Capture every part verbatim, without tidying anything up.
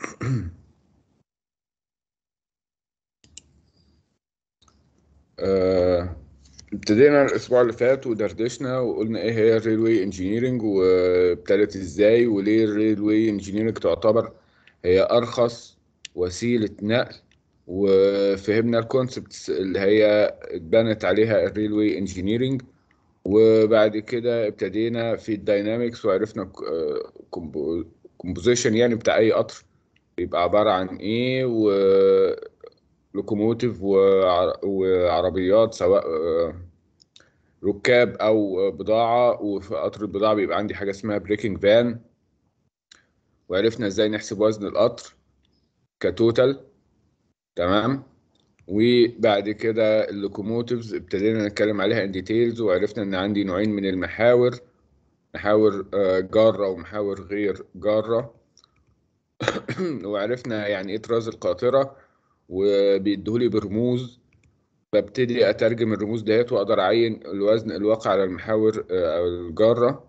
آه، ابتدينا الاسبوع اللي فات ودردشنا وقلنا ايه هي الريلوي انجينيرنج وابتدت ازاي وليه الريلوي انجينيرنج تعتبر هي ارخص وسيلة نقل. وفهمنا الكونسبتس اللي هي اتبنت عليها الريلوي انجينيرنج. وبعد كده ابتدينا في الداينامكس وعرفنا كومبوزيشن يعني بتاع اي قطر بيبقى عبارة عن ايه، ولوكوموتيف وعربيات سواء آه، ركاب او بضاعة. وفي قطر البضاعة بيبقى عندي حاجة اسمها بريكنج فان، وعرفنا ازاي نحسب وزن القطر كتوتال. تمام. وبعد كده اللوكوموتيفز ابتدينا نتكلم عليها ان ديتيلز، وعرفنا ان عندي نوعين من المحاور، محاور آه، جارة ومحاور غير جارة. وعرفنا يعني ايه طراز القاطرة وبيديهولي برموز، ببتدي اترجم الرموز ديت واقدر اعين الوزن الواقع على المحاور آه، او الجارة.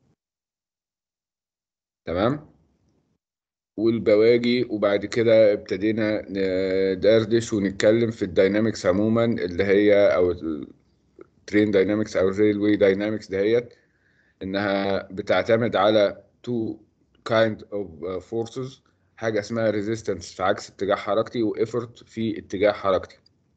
تمام. والبواجي. وبعد كده ابتدينا ندردش ونتكلم في الداينامكس عموما، اللي هي او الترين داينامكس او الريلوي داينامكس دهيت، انها بتعتمد على تو كايند اوف فورسز، حاجه اسمها ريزيستنس في عكس اتجاه حركتي وافورت في اتجاه حركتي.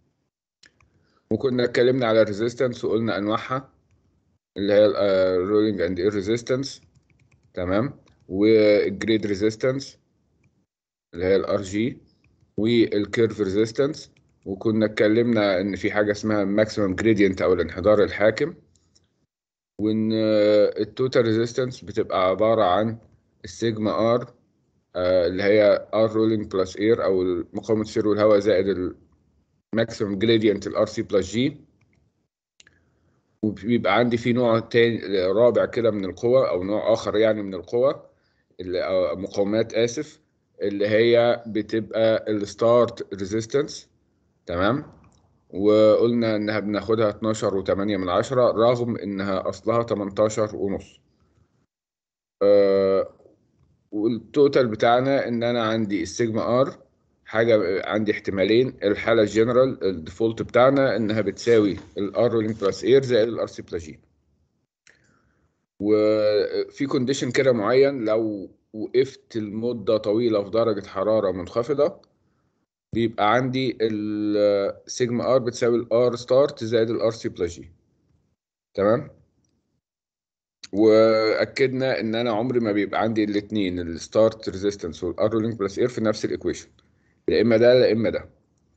وكنا اتكلمنا على الريزيستنس وقلنا انواعها، اللي هي الرولينج اند اير ريزيستنس. تمام. والجريد ريزيستنس اللي هي الار جي، والكيرف ريزيستنس. وكنا اتكلمنا ان في حاجه اسمها ماكسيمم جريدينت او الانحدار الحاكم، وان التوتال ريزيستنس بتبقى عباره عن السيجما ار اللي هي ار رولينج بلس اير او مقاومه سير الهواء زائد الماكسيمم جريدينت الار سي بلس جي. وبيبقى عندي في نوع تاني رابع كده من القوى، او نوع اخر يعني من القوى، اللي أو مقاومات اسف، اللي هي بتبقى الستارت ريزيستنس. تمام. وقلنا انها بناخدها اتناشر وتمانية من عشرة رغم انها اصلها تمنتاشر ونص. أه والتوتال بتاعنا ان انا عندي السيجما ار، حاجة عندي احتمالين، الحالة الجنرال الديفولت بتاعنا انها بتساوي الار رولينج بلس اير زائد الار سي بلس جي. وفي كونديشن كده معين، لو وقفت المدة طويلة في درجة حرارة منخفضة بيبقى عندي السيجما ار بتساوي الار ستارت زائد الار سي بلس جي. تمام. واكدنا ان انا عمري ما بيبقى عندي الاثنين الستارت ريزيستنس والار رولينج بلس اير في نفس الايكويشن، لا اما ده لا اما ده.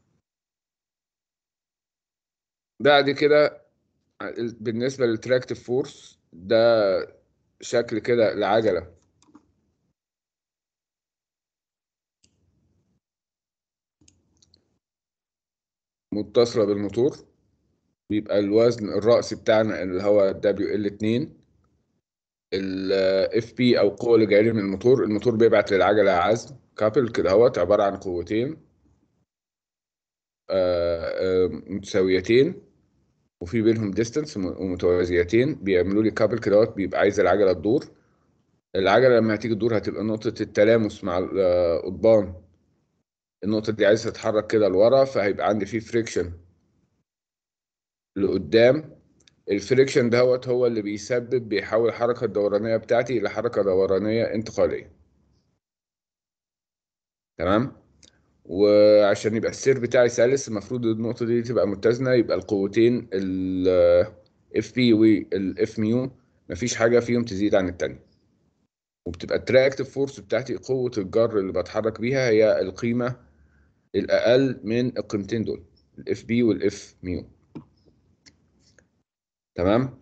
بعد كده بالنسبه للتراكتيف فورس، ده شكل كده العجله متصله بالموتور، بيبقى الوزن الرأسي بتاعنا اللي هو دبليو ال اتنين، الاف بي او القوه اللي جايه لي من الموتور. الموتور بيبعت للعجله عزم كابل كده اهوت عباره عن قوتين آه، آه، متساويتين وفي بينهم ديستانس ومتوازيتين بيعملوا لي كابل كده اهوت، بيبقى عايز العجله تدور. العجله لما هتيجي تدور هتبقى نقطه التلامس مع القضبان، النقطه دي عايزه تتحرك كده لورا، فهيبقى عندي فيه فريكشن لقدام. الفريكشن دهوت هو اللي بيسبب بيحول الحركه الدورانيه بتاعتي الى حركه دورانيه انتقاليه. تمام. وعشان يبقى السير بتاعي سلس المفروض النقطة دي تبقى متزنة، يبقى القوتين ال اف بي وال اف ميو مفيش حاجة فيهم تزيد عن التانية. وبتبقى التراكتيف فورس بتاعتي قوة الجر اللي بتحرك بيها هي القيمة الأقل من القيمتين دول، الاف بي والاف ميو. تمام.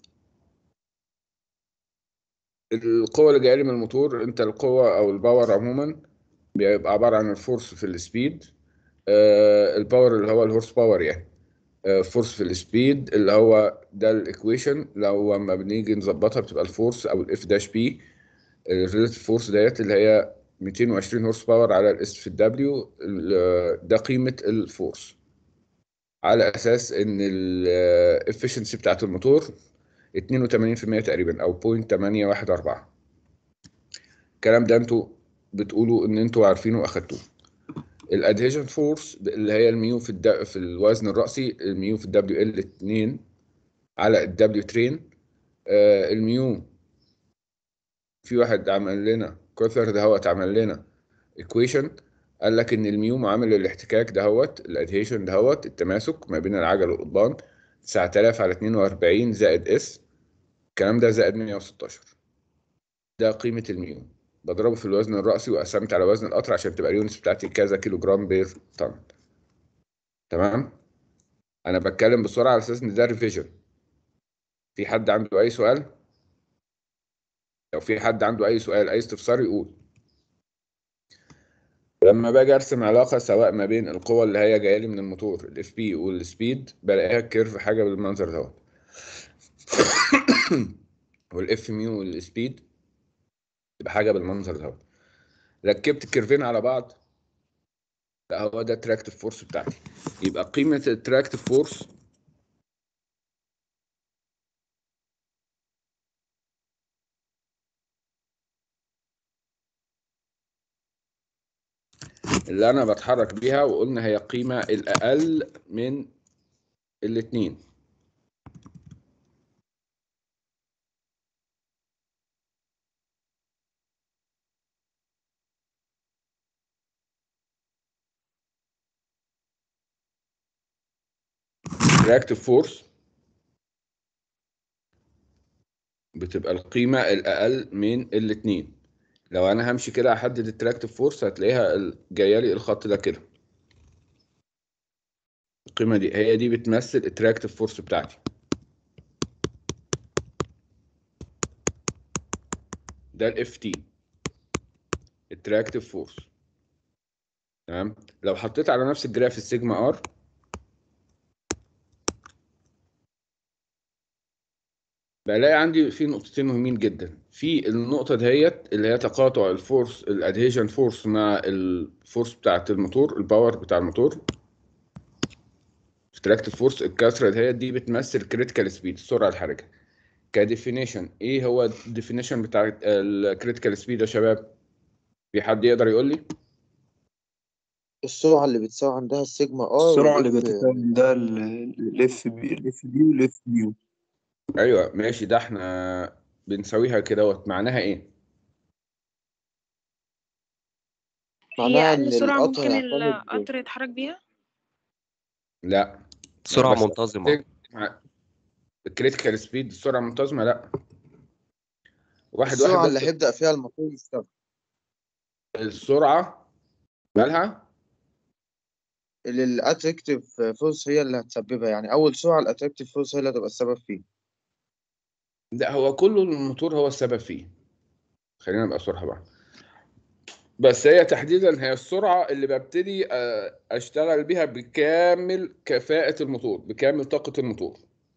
القوة اللي جاية لي من الموتور، انت القوة او الباور عموما بيبقى عبارة عن الفورس في السبيد، آه الباور اللي هو الهورس باور يعني، فورس في السبيد اللي هو ده الايكويشن. لو لما بنيجي نظبطها بتبقى الفورس او الاف داش بي الريليتيف فورس ديت اللي هي ميتين وعشرين هورس باور على الاس في الدبليو. ده قيمة الفورس على اساس ان الافشنسي بتاعت الموتور اتنين وتمانين في المية تقريبا او صفر فاصلة تمانية واحد اربعة. الكلام ده انتوا بتقولوا ان انتوا عارفينه واخدتوه. الادهيجن فورس اللي هي الميو في الد... في الوزن الرأسي، الميو في الدبليو ال اتنين على الدبليو ترين. آه الميو، في واحد عمل لنا كوثر دهوت عمل لنا ايكويشن، قال لك ان الميو معامل الاحتكاك دهوت الادهيشن دهوت التماسك ما بين العجل والقضبان تسعة آلاف على اتنين واربعين زائد اس، الكلام ده زائد مية وستاشر. ده قيمة الميو، بضربه في الوزن الرأسي وقسمت على وزن القطر عشان تبقى اليونتس بتاعتي كذا كيلو جرام بير طن. تمام. انا بتكلم بسرعة على اساس ان ده ريفيجن. في حد عنده اي سؤال؟ لو في حد عنده اي سؤال اي استفسار يقول. لما باجي ارسم علاقه سواء ما بين القوه اللي هي جايه لي من الموتور الاف بي والسبيد، بلاقيها كيرف حاجه بالمنظر دوت والاف ميو والسبيد تبقى حاجه بالمنظر دوت. ركبت الكيرفين على بعض، لا هو ده التراكتيف فورس بتاعتي. يبقى قيمه التراكتيف فورس اللي انا بتحرك بيها، وقلنا هي قيمه الاقل من الاثنين. تراكتيف فورس بتبقى القيمه الاقل من الاثنين. لو انا همشي كده احدد التراكتيف فورس هتلاقيها ال- جايه لي الخط ده كده. القيمه دي هي دي بتمثل التراكتيف فورس بتاعتي. ده الاف تي، التراكتيف فورس. تمام. لو حطيت على نفس الجراف السيجما ار، بلاقي عندي في نقطتين مهمين جدا. في النقطه دهيت اللي هي تقاطع الفورس الادهيجن فورس مع الفورس بتاعه الموتور، الباور بتاع الموتور. التراكتيف فورس الكسره دهيت دي بتمثل كريتيكال سبيد، السرعه الحرجه. كديفينيشن، ايه هو الديفينيشن بتاع الكريتيكال سبيد يا شباب؟ في حد يقدر يقول لي؟ السرعة اللي بتساوي عندها السيجما ار السرعة اللي والاف. بيتساوي عندها الاف بي الاف بي والاف ميو. ايوه ماشي، ده احنا بنسويها كده، معناها ايه؟ هي معناها أقل ان سرعة القطر ممكن هيعتمد. القطر يتحرك بيها. لا. لا سرعة بس منتظمة. الكريتيكال سبيد السرعه المنتظمه لا. واحد واحد السرعة اللي بس. هيبدأ فيها الموتور يشتغل. السرعه مالها؟ اللي الاتراكتيف فورس هي اللي هتسببها، يعني اول سرعة الاتراكتيف فورس هي اللي هتبقى السبب فيه. لا هو كله الموتور هو السبب فيه، خلينا نبقى صراحه بقى. بس هي تحديدا هي السرعه اللي ببتدي آه، اشتغل بيها بكامل كفاءه الموتور، بكامل طاقه الموتور.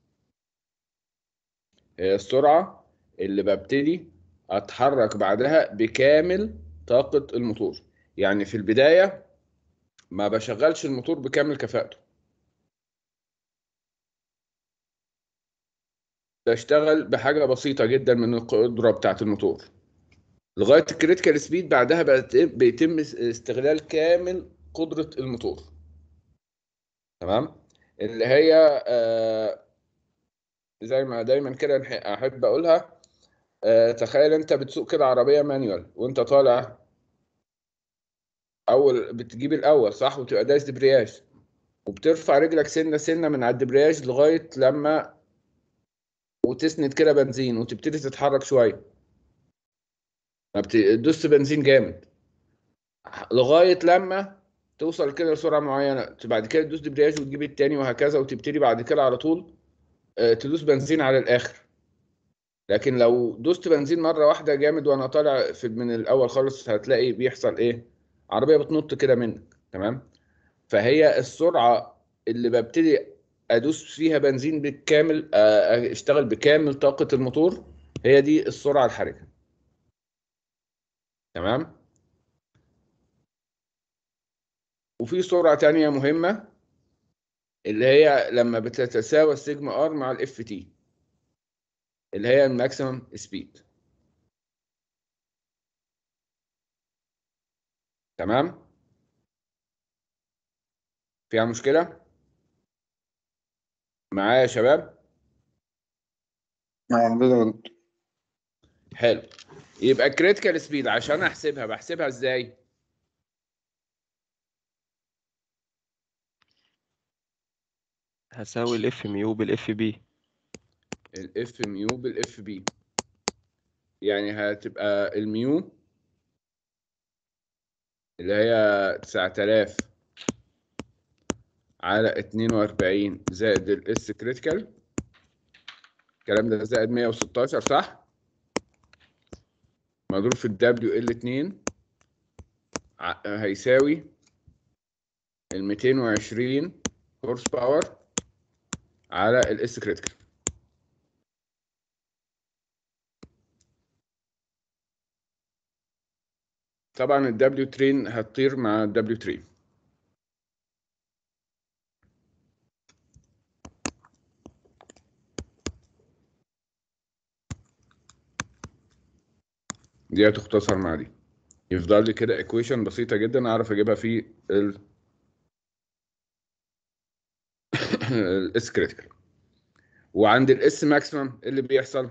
هي السرعه اللي ببتدي اتحرك بعدها بكامل طاقه الموتور. يعني في البدايه ما بشغلش الموتور بكامل كفاءته، بشتغل بحاجه بسيطه جدا من القدره بتاعه الموتور لغايه الكريتيكال سبيد. بعدها بت- بيتم استغلال كامل قدره الموتور. تمام. اللي هي آه زي ما دايما كده نح- احب اقولها. آه تخيل انت بتسوق كده عربيه مانيوال وانت طالع، اول بتجيب الاول صح وتبقى دايس دبرياج، وبترفع رجلك سنه سنه من على الدبرياج لغايه لما وتسند كده بنزين وتبتدي تتحرك شويه. ما بتدوس بنزين جامد لغايه لما توصل كده لسرعه معينه، بعد كده تدوس دبرياج وتجيب التاني وهكذا، وتبتدي بعد كده على طول آه، تدوس بنزين على الاخر. لكن لو دوست بنزين مره واحده جامد وانا طالع في من الاول خالص، هتلاقي بيحصل ايه؟ عربيه بتنط كده منك. تمام. فهي السرعه اللي ببتدي ادوس فيها بنزين بالكامل، آه، اشتغل بكامل طاقه الموتور، هي دي السرعه الحرجه. تمام. وفي سرعه تانية مهمه اللي هي لما بتتساوى السيجما ار مع الاف تي، اللي هي الماكسيمم سبيد. تمام؟ فيها مشكلة؟ معايا يا شباب؟ نعم. حلو. يبقى الكريتيكال سبيد عشان احسبها بحسبها ازاي؟ هساوي الاف ميو بالاف بي. الاف ميو بالاف بي، يعني هتبقى الميو اللي هي تسعة آلاف على اتنين وأربعين زائد الاس كريتيكال، الكلام ده زائد مية وستاشر صح؟ مضروب في الدبليو ال اتنين هيساوي ال ميتين وعشرين هورس باور على الاس كريتيكال. طبعا الدبليو ترين هتطير مع الدبليو ترين. دي هتختصر مع دي، يفضل لي كده ايكويشن بسيطه جدا اعرف اجيبها في ال الاس كريتيكال. وعند الاس ماكسيمم اللي بيحصل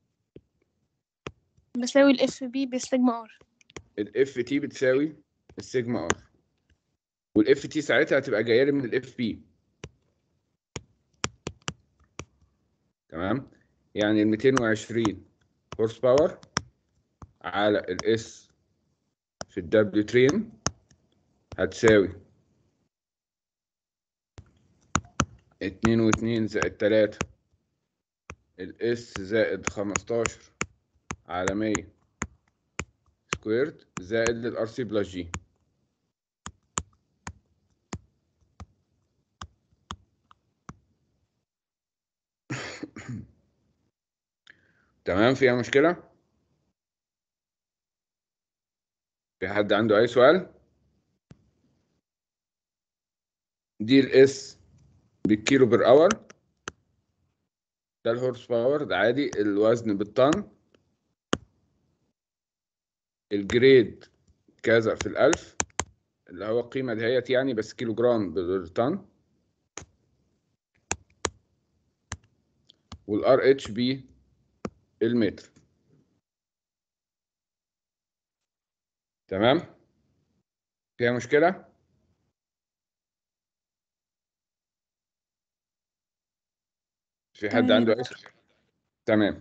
بساوي الاف بي بالسيجما ار. الاف تي بتساوي السيجما ار، والاف تي ساعتها هتبقى جايه لي من الاف بي. تمام؟ يعني ال ميتين وعشرين هورس باور على الاس في الدبليو ترين هتساوي اتنين واتنين زائد تلاتة الاس زائد خمستاشر على مية سكويرد زائد الار سي بلس جي. تمام؟ فيها مشكلة؟ في حد عنده أي سؤال؟ دي الاس بالكيلو بر اور، ده الهورس باور، ده عادي الوزن بالطن، الجريد كذا في الألف اللي هو القيمة دهيت يعني، بس كيلو جرام بالطن، والار اتش بي المتر. تمام؟ فيها مشكلة؟ في حد تمام يا عنده أي دكتور. سؤال؟ تمام.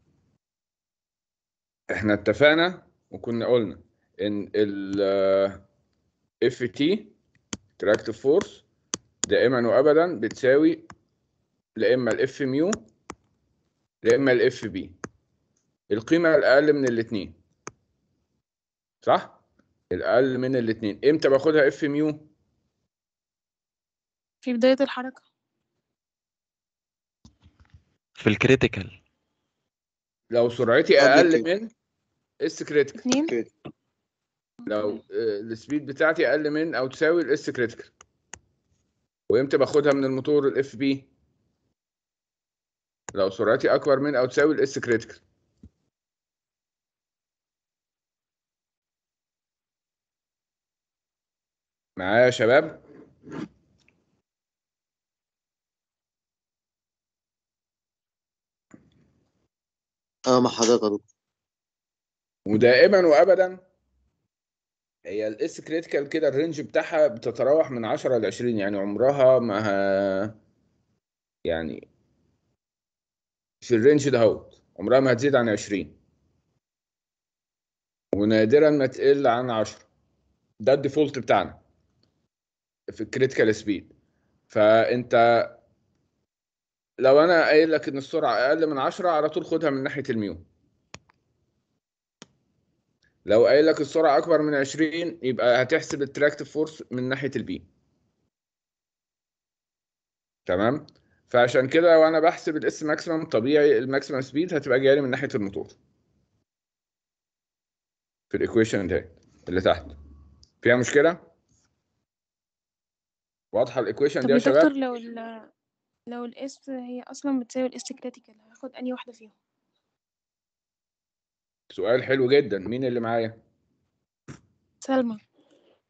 احنا اتفقنا وكنا قلنا ان ال اف تي تراكتيف فورس دائما وابدا بتساوي لا اما الاف ميو لا اما الاف بي، القيمه الاقل من الاثنين. صح؟ الاقل من الاثنين. امتى باخدها اف ميو؟ في بداية الحركة. في الكريتيكال. لو سرعتي قبل اقل الكده من اس كريتيكال، اتنين. كده. لو تمام. آه، السبيد بتاعتي اقل من او تساوي الاس كريتيكال. وامتى باخدها من الموتور الاف بي؟ لو سرعتي اكبر من او تساوي الاس كريتيكال. معايا يا شباب؟ اه مع حضرتك يا دكتور. ودائما وابدا هي الاس كريتيكال كده الرينج بتاعها بتتراوح من عشرة ل عشرين، يعني عمرها ما ه... يعني في الرينج ده هو عمرها ما هتزيد عن عشرين، ونادرا ما تقل عن عشرة. ده الديفولت بتاعنا في الكريتيكال سبيد. فانت لو انا قايل لك ان السرعه اقل من عشرة على طول خدها من ناحيه الميو. لو قايل لك السرعه اكبر من عشرين يبقى هتحسب التراكتيف فورس من ناحيه البي. تمام؟ فعشان كده وانا بحسب الاس ماكسيمم طبيعي الماكسيمم سبيد هتبقى جايه لي من ناحيه الموتور في الايكويشن ده اللي تحت. فيها مشكله؟ واضحه الايكويشن طب دي يا يا دكتور، شباب؟ لو ال لو الاس هي اصلا بتساوي الاس كريتيكال، هاخد انهي واحدة فيهم؟ سؤال حلو جدا. مين اللي معايا؟ سلمى.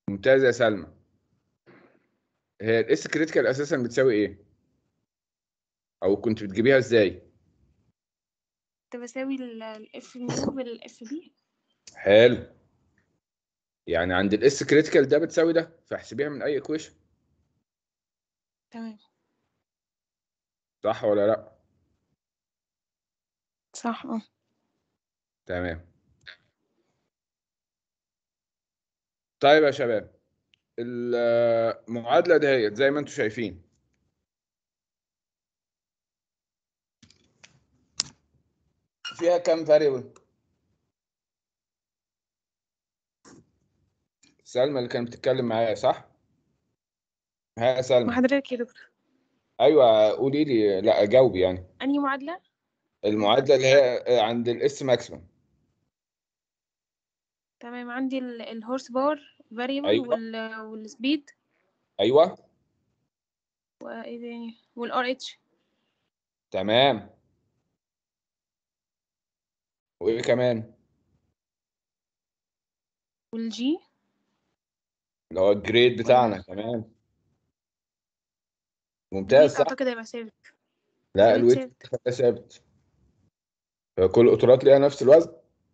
ممتاز يا سلمى. هي الاس كريتيكال اساسا بتساوي ايه؟ او كنت بتجيبيها ازاي؟ كنت بساوي الاف ميو بالاف بي. حلو. يعني عند الاس كريتيكال ده بتساوي ده، فاحسبيها من اي ايكويشن. تمام. صح ولا لا؟ صح اه. تمام. طيب يا شباب، المعادله دهيت زي ما انتم شايفين فيها كام فاريبل؟ سلمى اللي كانت بتتكلم معايا صح؟ ها يا مع سلمى. حضرتك يا دكتور. ايوه قولي لي، لا جاوبي يعني. انهي معادلة؟ المعادله اللي هي عند الاس ماكسيمم. تمام. عندي الهورس باور فاريبل ايوه وال والسبيد ايوه وايه تاني والار اتش تمام. وايه كمان؟ والجي اللي هو الجريد بتاعنا. وال تمام ممتاز الويت صح. اعتقد هيبقى ثابت. لا الويت الويت ثابت. ثابت. كل القطارات ليها نفس الوزن.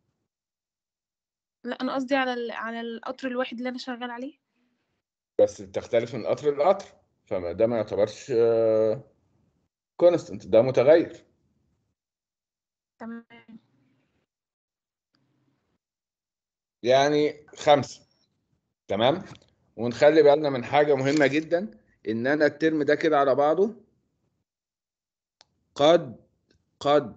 لا انا قصدي على ال... على القطر الواحد اللي انا شغال عليه. بس بتختلف من قطر لقطر، فده ما يعتبرش كونستنت، ده متغير. تمام. يعني خمسة. تمام. ونخلي بالنا من حاجة مهمة جدا، إن أنا الترم ده كده على بعضه قد قد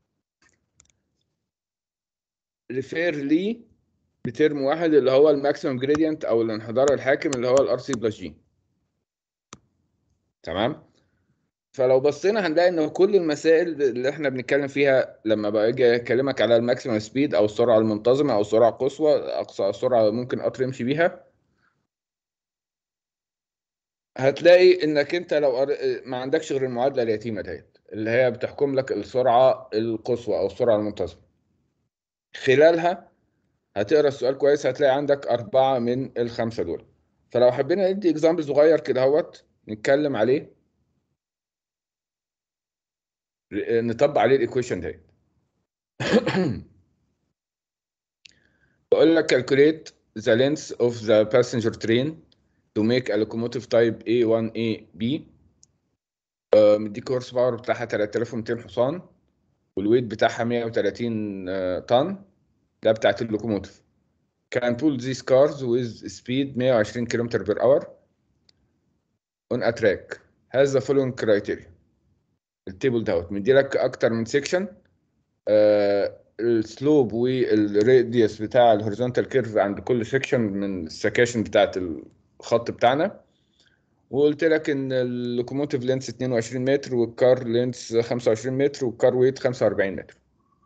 ريفير لي بترم واحد اللي هو الماكسيمم جريدينت أو الانحدار الحاكم اللي هو الار سي بلس جي. تمام. فلو بصينا هنلاقي ان كل المسائل اللي احنا بنتكلم فيها لما باجي اكلمك على الماكسيمم سبيد او السرعه المنتظمه او السرعه القصوى، اقصى سرعه ممكن قطر يمشي بيها، هتلاقي انك انت لو قر- ما عندكش غير المعادله اليتيمه ديت اللي هي بتحكم لك السرعه القصوى او السرعه المنتظمه. خلالها هتقرا السؤال كويس، هتلاقي عندك اربعه من الخمسه دول. فلو حبينا ندي اكزامبل صغير كده اهوت نتكلم عليه، نطبق عليه الايكويشن ديت. بقول لك calculate the length of the passenger train to make a locomotive type A one A B. آه، مديك هورس باور بتاعها تلاتة آلاف ومتين حصان، والويت بتاعها مية وتلاتين آه، طن. ده بتاعت اللوكوموتيف. can pull these cars with speed مية وعشرين كيلومتر بير اور on a track has the following criteria. التيبل دوت مدي لك اكتر من سيكشن، السلوب والراديوس بتاع الهوريزونتال كيرف عند كل سيكشن من السكاشن بتاعت الخط بتاعنا، وقلت لك ان اللوكوموتيف لينس اتنين وعشرين متر والكار لينس خمسة وعشرين متر والكار ويت خمسة واربعين متر.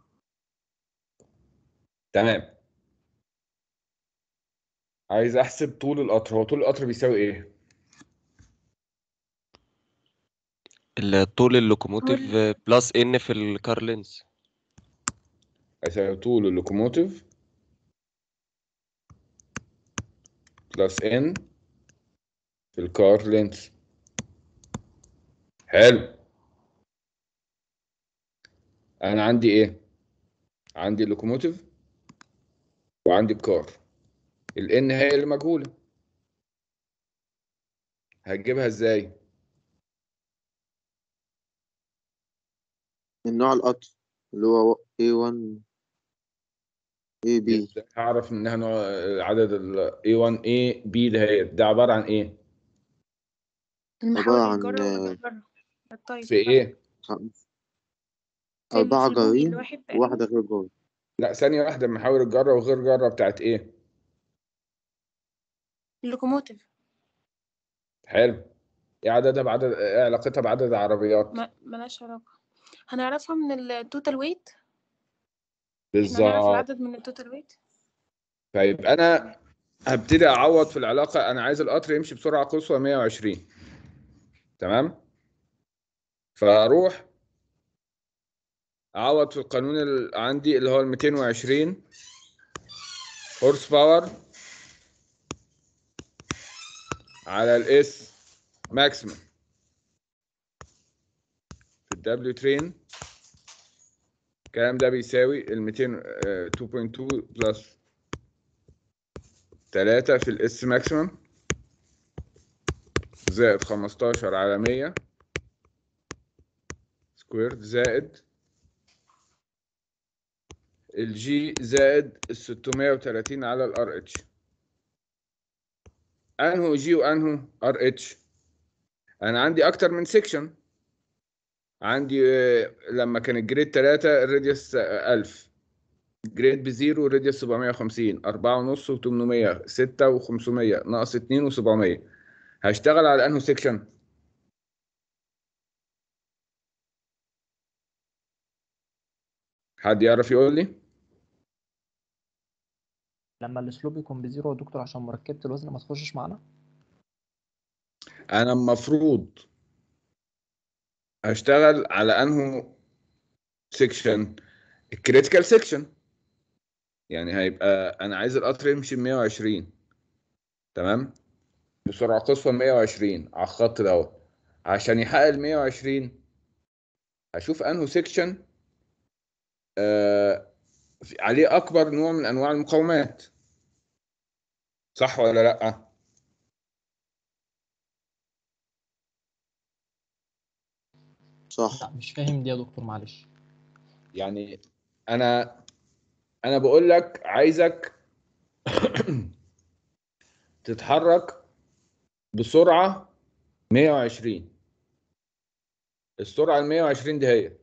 تمام. عايز احسب طول القطر. هو طول القطر بيساوي ايه؟ ال- طول اللوكوموتيف طول بلس ان في الكار لينس. هيساوي طول اللوكوموتيف بلس ان في الكار لينس. حلو. انا عندي ايه؟ عندي اللوكوموتيف وعندي الكار. الان هي اللي مجهوله، هتجيبها ازاي؟ من نوع القطر اللي هو إيه وان إيه بي. ازاي هعرف انها نوع عدد ال إيه وان إيه بي ده هي ده عباره عن ايه؟ المحاور عبارة عن الجرة آه، والجرة الطيب في ايه؟ في ال... أربعة في البوجي جارين الواحد تقريبا. وواحدة غير جار. لا ثانيه واحده، محاور الجره وغير جره بتاعت ايه؟ اللوكوموتيف. حلو. ايه عددها بعدد ايه علاقتها بعدد العربيات؟ ما ملهاش علاقة. هنعرفها من التوتال ويت. احنا هنعرف بالظبط. العدد من التوتال ويت. طيب انا هبتدي اعوض في العلاقه. انا عايز القطر يمشي بسرعه قصوى مية وعشرين. تمام. فاروح اعوض في القانون اللي عندي اللي هو ال ميتين وعشرين هورس باور على الاس ماكسيمم في الدبليو ترين. الكلام ده بيساوي ال مئتين آه، اتنين فاصلة اتنين بلس تلاتة في الاس ماكسيمم زائد خمستاشر على مية سكويرد زائد الجي زائد ال ستمية وتلاتين على الار اتش. انهو جي وانهو ار اتش؟ انا عندي اكتر من سيكشن. عندي آه، لما كان الجريد تلاتة الراديوس ألف، جريد بزيرو الراديوس سبعمية وخمسين، أربعة ونص وتمنمية، ستة وخمسمية، ناقص اتنين وسبعمية. هشتغل على انهو سيكشن؟ حد يعرف يقول لي؟ لما الاسلوب يكون بزيرو يا دكتور عشان مركبة الوزن ما تخشش معانا. انا المفروض اشتغل على انهو سيكشن؟ الكريتيكال سيكشن. يعني هيبقى انا عايز القطر يمشي ب مية وعشرين، تمام، بسرعه قصوى مية وعشرين على الخط دوت. عشان يحقق ال مية وعشرين اشوف انهو سيكشن آه عليه اكبر نوع من انواع المقاومات، صح ولا لا؟ صح. لا مش فاهم دي يا دكتور معلش. يعني انا انا بقول لك عايزك تتحرك بسرعه مية وعشرين. السرعه ال مية وعشرين دهيت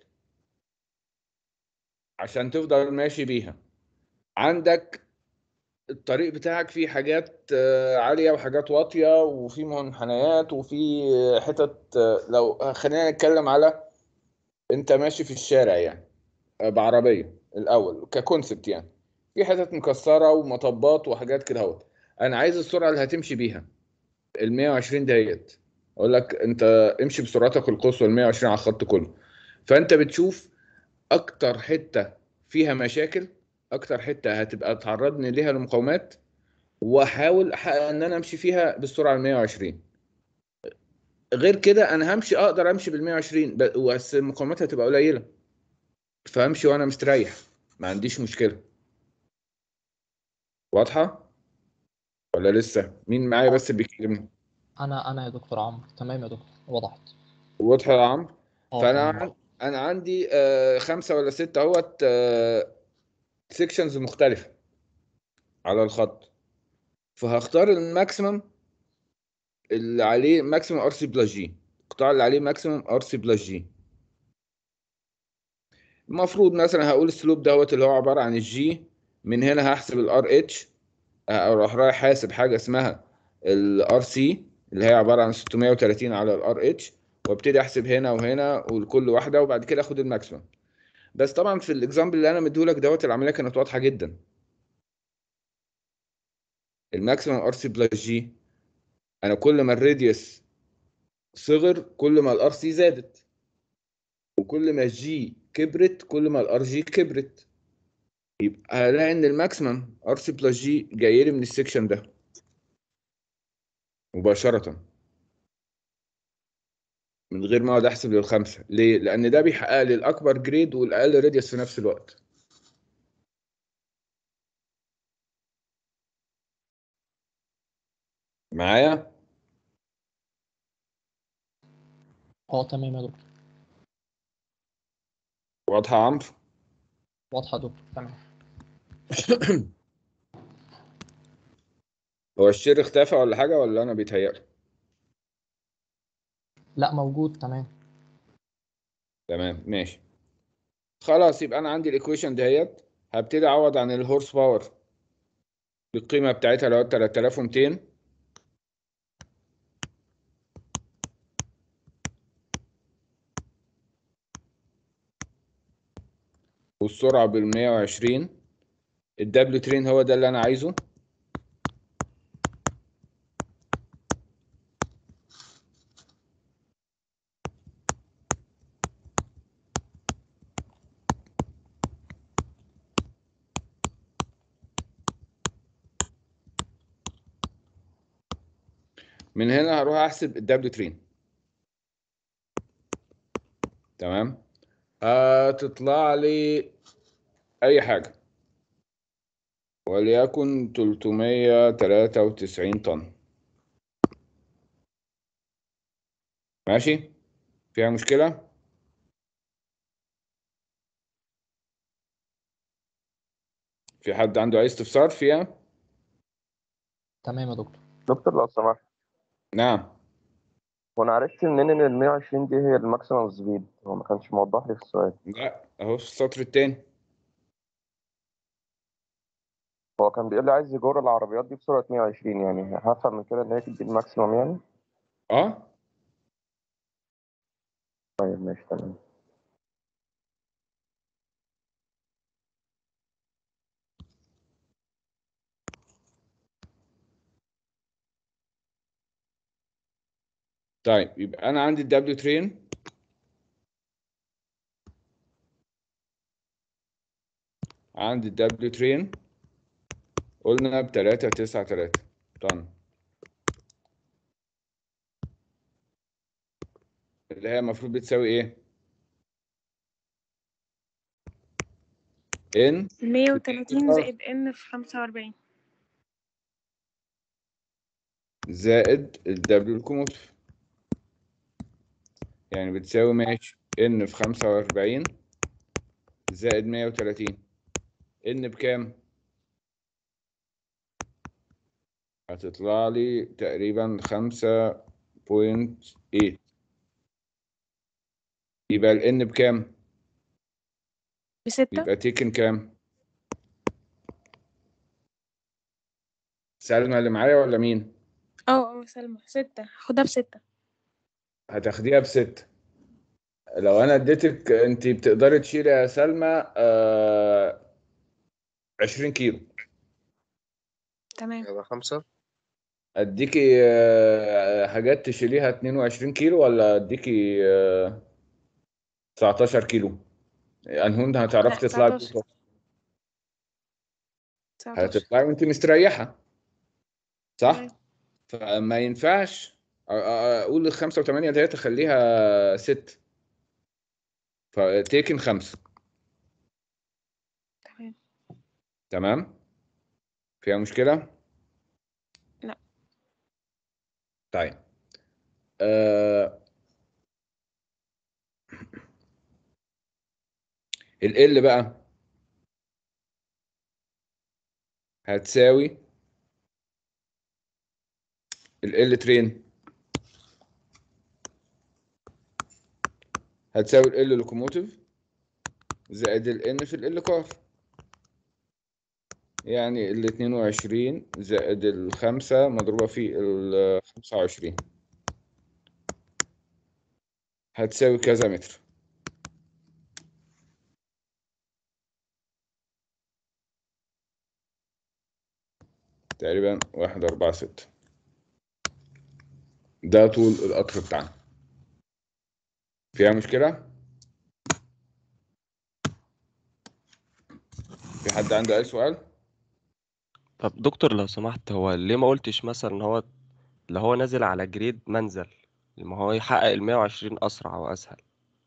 عشان تفضل ماشي بيها، عندك الطريق بتاعك فيه حاجات آه، عالية وحاجات واطية وفي منحنيات وفي حتت آه، لو خلينا نتكلم على انت ماشي في الشارع يعني آه، بعربية الأول ككونسبت، يعني في حتت مكسرة ومطبات وحاجات كده اهوت. أنا عايز السرعة اللي هتمشي بيها ال مية وعشرين ديت. أقول لك أنت امشي بسرعتك القصوى ال مية وعشرين على الخط كله. فأنت بتشوف أكتر حتة فيها مشاكل، أكتر حتة هتبقى تعرضني ليها لمقاومات، واحاول احقق ان انا امشي فيها بالسرعه ال مية وعشرين. غير كده انا همشي اقدر امشي بال مية وعشرين بس المقاومات هتبقى قليله، فامشي وانا مستريح ما عنديش مشكله. واضحه ولا لسه؟ مين معايا بس بيكلمني؟ انا انا يا دكتور عمرو تمام يا دكتور وضحت. واضحه يا عمرو؟ اه فانا تمام. عن- انا عندي آه خمسه ولا سته اهوت سيكشنز مختلفه على الخط، فهختار الماكسيمم اللي عليه ماكسيمم ار سي بلس جي، القطاع اللي عليه ماكسيمم ار سي بلس جي. المفروض مثلا هقول السلوب دوت اللي هو عباره عن الجي، من هنا هحسب الار اتش، اروح رايح حاسب حاجه اسمها الار سي اللي هي عباره عن ستمية وتلاتين على الار اتش، وابتدي احسب هنا وهنا ولكل واحده، وبعد كده اخد الماكسيمم. بس طبعا في الاكزامبل اللي انا مديهولك دوت العمليه كانت واضحه جدا. الماكسيمم ار سي بلس جي، انا كل ما الراديوس صغر كل ما الار سي زادت، وكل ما الجي كبرت كل ما الار جي كبرت. يبقى هلاقي ان الماكسيمم ار سي بلس جي جاي لي من السكشن ده مباشره، من غير ما اقعد احسب للخمسه. ليه؟ لان ده بيحقق لي الاكبر جريد والاقل راديوس في نفس الوقت. معايا؟ اه تمام يا دكتور. واضحه يا عمرو؟ واضحة يا دكتور تمام. هو الشير اختفى ولا حاجه ولا انا بيتهيألي؟ لا موجود تمام. تمام ماشي. خلاص يبقى انا عندي الايكويشن دهيت، هبتدي اعوض عن الهورس باور بالقيمه بتاعتها اللي هو تلاتة آلاف ومتين، والسرعه بال مية وعشرين. الدبليو ترين هو ده اللي انا عايزه، من هنا هروح احسب الدبليو ترين. تمام. هتطلع لي اي حاجه وليكن تلتمية وتلاتة وتسعين طن. ماشي، فيها مشكله؟ في حد عنده اي استفسار فيها؟ تمام يا دكتور. دكتور لو سمحت، نعم. وانا عرفت منين ان ال مية وعشرين دي هي الماكسيمم سبيد؟ هو ما كانش موضح لي في السؤال. لا، اهو في السطر التاني. هو كان بيقول لي عايز يجر العربيات دي بسرعة مية وعشرين، يعني هفهم من كده ان هي دي الماكسيمم يعني؟ اه. طيب ماشي تمام. طيب يبقى انا عندي الدبليو ترين عندي الدبليو ترين قلنا ب تلاتة تسعة تلاتة طن، اللي هي المفروض بتساوي ايه؟ ان مية وتلاتين زائد ان في خمسة وأربعين. زائد الدبليو الكوموتيف، يعني بتساوي ماشي ان في خمسة وأربعين زائد مية وتلاتين. ان بكام؟ هتطلع لي تقريبا خمسة بوينت تمانية. يبقى الان بكام؟ بستة. يبقى تيكن كام؟ سلمى اللي معايا ولا مين؟ اه اه سلمى ستة، هاخدها بستة. هتاخديها بستة. لو انا اديتك انت بتقدري تشيلي يا سلمى آه عشرين كيلو، تمام. يبقى خمسة. اديكي آه حاجات تشيليها اتنين وعشرين كيلو ولا اديكي آه تسعتاشر كيلو؟ انهون هتعرفي لا تطلعي تسعتاشر. بيه؟ تسعتاشر. هتطلعي وانت مستريحة، صح؟ تمام. فما ينفعش أ- أ- اقول الخمسة وثمانية ديت اخليها ست، فتيكن خمسة. تمام. تمام. فيها مشكلة؟ لا. طيب آه ال L بقى هتساوي ال L ترين هتساوي ال L لوكوموتيف زائد ال N في ال L كار، يعني ال اتنين وعشرين زائد الخمسة مضروبة في ال خمسة وعشرين هتساوي كذا متر. تقريبا واحد أربعة ستة. ده طول القطر بتاعنا. فيها مشكلة؟ في حد عنده أي سؤال؟ طب دكتور لو سمحت، هو ليه ما قلتش مثلا ان هو اللي هو نازل على جريد منزل، ما هو يحقق ال مية وعشرين اسرع واسهل؟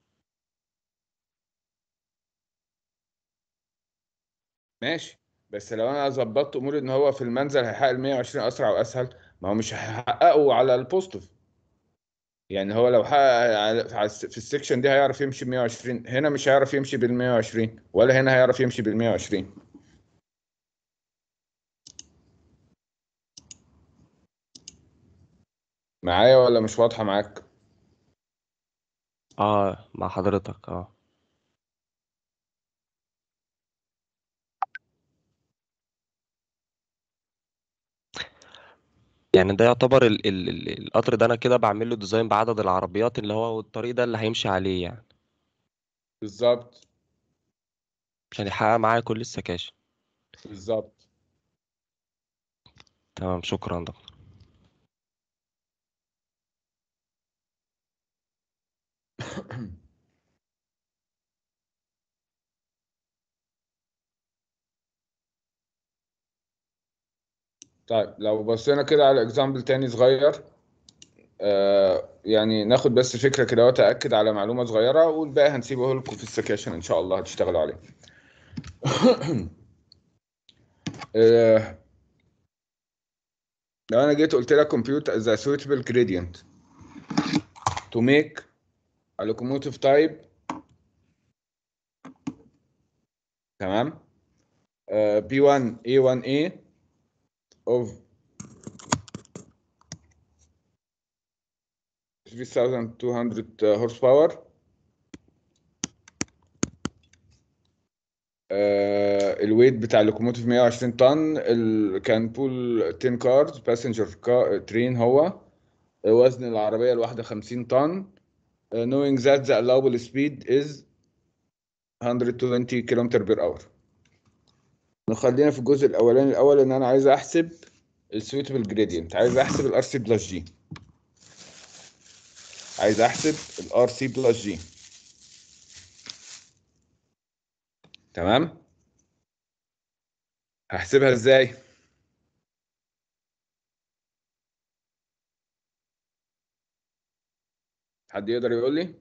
ماشي، بس لو أنا ظبطت أموري إن هو في المنزل هيحقق ال مية وعشرين أسرع وأسهل، ما هو مش هيحققه على البوزيتيف. يعني هو لو حقق على- على الس- في السكشن دي هيعرف يمشي ب مية وعشرين، هنا مش هيعرف يمشي بال مية وعشرين، ولا هنا هيعرف يمشي بال مية وعشرين. معايا ولا مش واضحة معاك؟ اه مع حضرتك اه. يعني ده يعتبر ال ال ال القطر ده انا كده بعمل له ديزاين بعدد العربيات اللي هو والطريق ده اللي هيمشي عليه يعني، بالظبط. عشان يحقق معايا كل السكاشن. بالظبط. تمام، شكرا دكتور. طيب لو بصينا كده على اكزامبل تاني صغير، آه يعني ناخد بس فكره كده وتاكد على معلومه صغيره، والباقي هنسيبه لكم في السكاشن ان شاء الله هتشتغلوا عليه. آه لو انا جيت قلت لك compute the suitable gradient to make a locomotive type، تمام، آه بي واحد إيه واحد A of three thousand two hundred horsepower، آه الويت بتاع اللوكوموتيف مية وعشرين طن، ال- كان بول عشرة كارز باسنجر ترين، هو وزن العربية الواحدة خمسين طن. uh, knowing that the allowable speed is one hundred twenty كيلومتر بير اور. نخلينا في الجزء الاولاني الاول، ان انا عايز احسب السويتبل جريدينت، عايز احسب الار سي بلس جي، عايز احسب الار سي بلس جي. تمام، هحسبها ازاي؟ حد يقدر يقول لي؟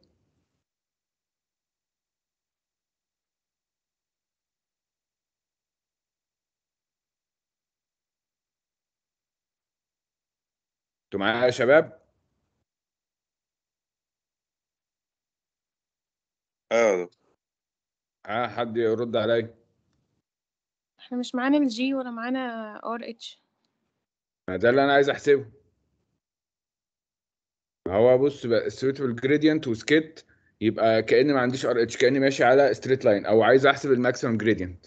انتوا معايا يا شباب؟ اه ها، حد يرد عليا؟ احنا مش معانا الجي ولا معانا ار اتش. ما ده اللي انا عايز احسبه. هو بص بقى، السويتبل جريدينت وسكيت، يبقى كاني ما عنديش ار اتش، كاني ماشي على ستريت لاين، او عايز احسب الماكسيمم جريدينت.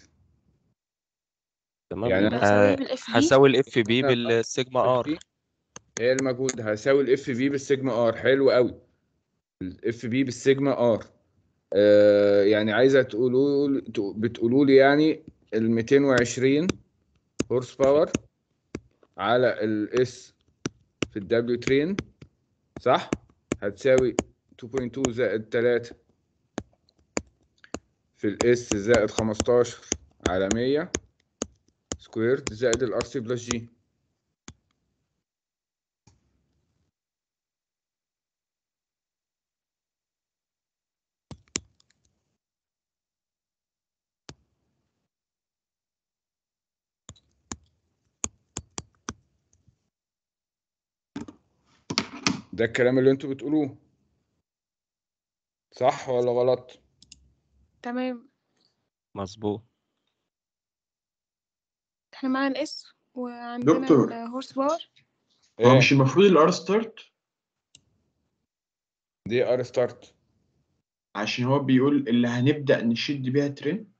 تمام، يعني يبقى هساوي يبقى بالاف بي. هساوي الاف بي هنا بالسيجما اف ار. في هي المجهود، هساوي الاف في بالسيجما ار. حلو قوي، الاف بي بالسيجما ار. آه يعني عايزه تقولوا بتقولوا لي يعني ال مئتين وعشرين هورس باور على الاس في الدبليو ترين، صح؟ هتساوي اتنين فاصلة اتنين زائد تلاتة في الاس زائد خمستاشر على مية سكويرد زائد الار سي بلس جي. ده الكلام اللي انتوا بتقولوه، صح ولا غلط؟ تمام، مظبوط. احنا معانا الاس وعندنا دكتور، الهورس باور. هو ايه مش المفروض الار ستارت؟ دي ار ستارت؟ عشان هو بيقول اللي هنبدأ نشد بيها ترين.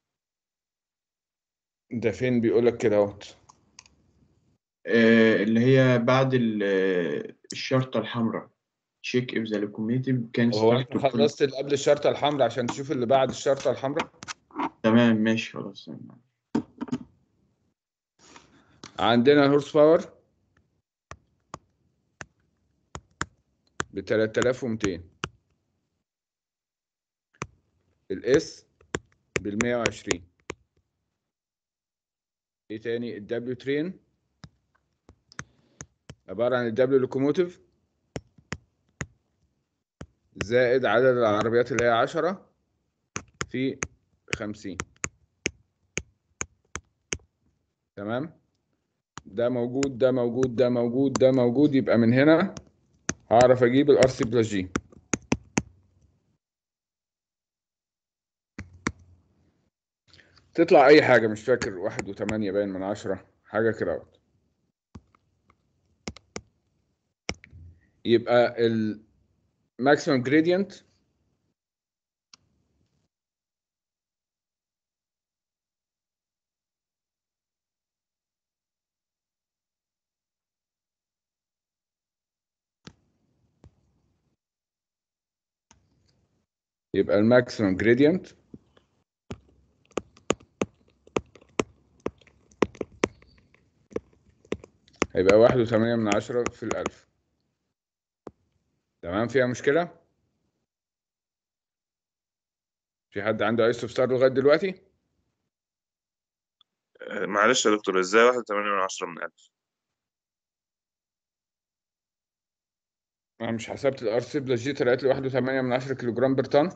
ده فين بيقول لك كده اهوت؟ آه اللي هي بعد ال- آه، الشرطة الحمراء. check if the locomotive can هو start انت to pull. خلصت اللي قبل الشرطه الحمراء عشان تشوف اللي بعد الشرطه الحمراء؟ تمام ماشي خلاص. عندنا الهورس باور ب تلاتة آلاف ومئتين، الاس بال مية وعشرين، ايه تاني؟ الدبليو ترين عباره عن الدبليو لوكوموتيف زائد عدد العربيات اللي هي عشرة في خمسين. تمام، ده موجود ده موجود ده موجود ده موجود، يبقى من هنا هعرف اجيب الار سي بلس جي. تطلع اي حاجه، مش فاكر، واحد وتمانية باين من عشرة، حاجه كده اهوت. يبقى الماكسيمم جريدينت يبقى الماكسيمم جريدينت هيبقى واحد وتمانية من عشرة في الألف. تمام، فيها مشكلة؟ في حد عنده أي استفسار لغاية دلوقتي؟ آه، معلش يا دكتور، ازاي واحد وتمانية من عشرة من ألف؟ انا مش حسبت الار سي بلس جي، طلعت لي واحد فاصلة ثمانية من عشرة كيلو جرام بر طن.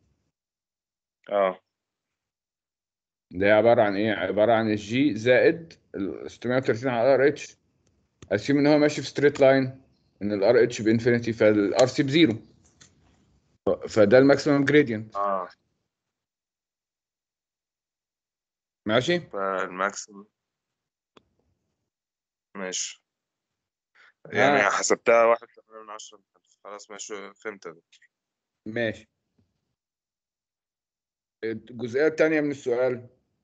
اه ده عباره عن ايه؟ عباره عن الجي زائد ال ستمية وتلاتين على الار اتش. اسيوم ان هو ماشي في ستريت لاين، ان الار اتش بانفينيتي، فالار سي بزيرو، فده الماكسيمم جريدينت. اه ماشي. فالماكسيمم ماشي، يعني ها حسبتها واحد وثمانين من عشرة. خلاص ماشي فهمت ده. ماشي. الجزئيه الثانيه من السؤال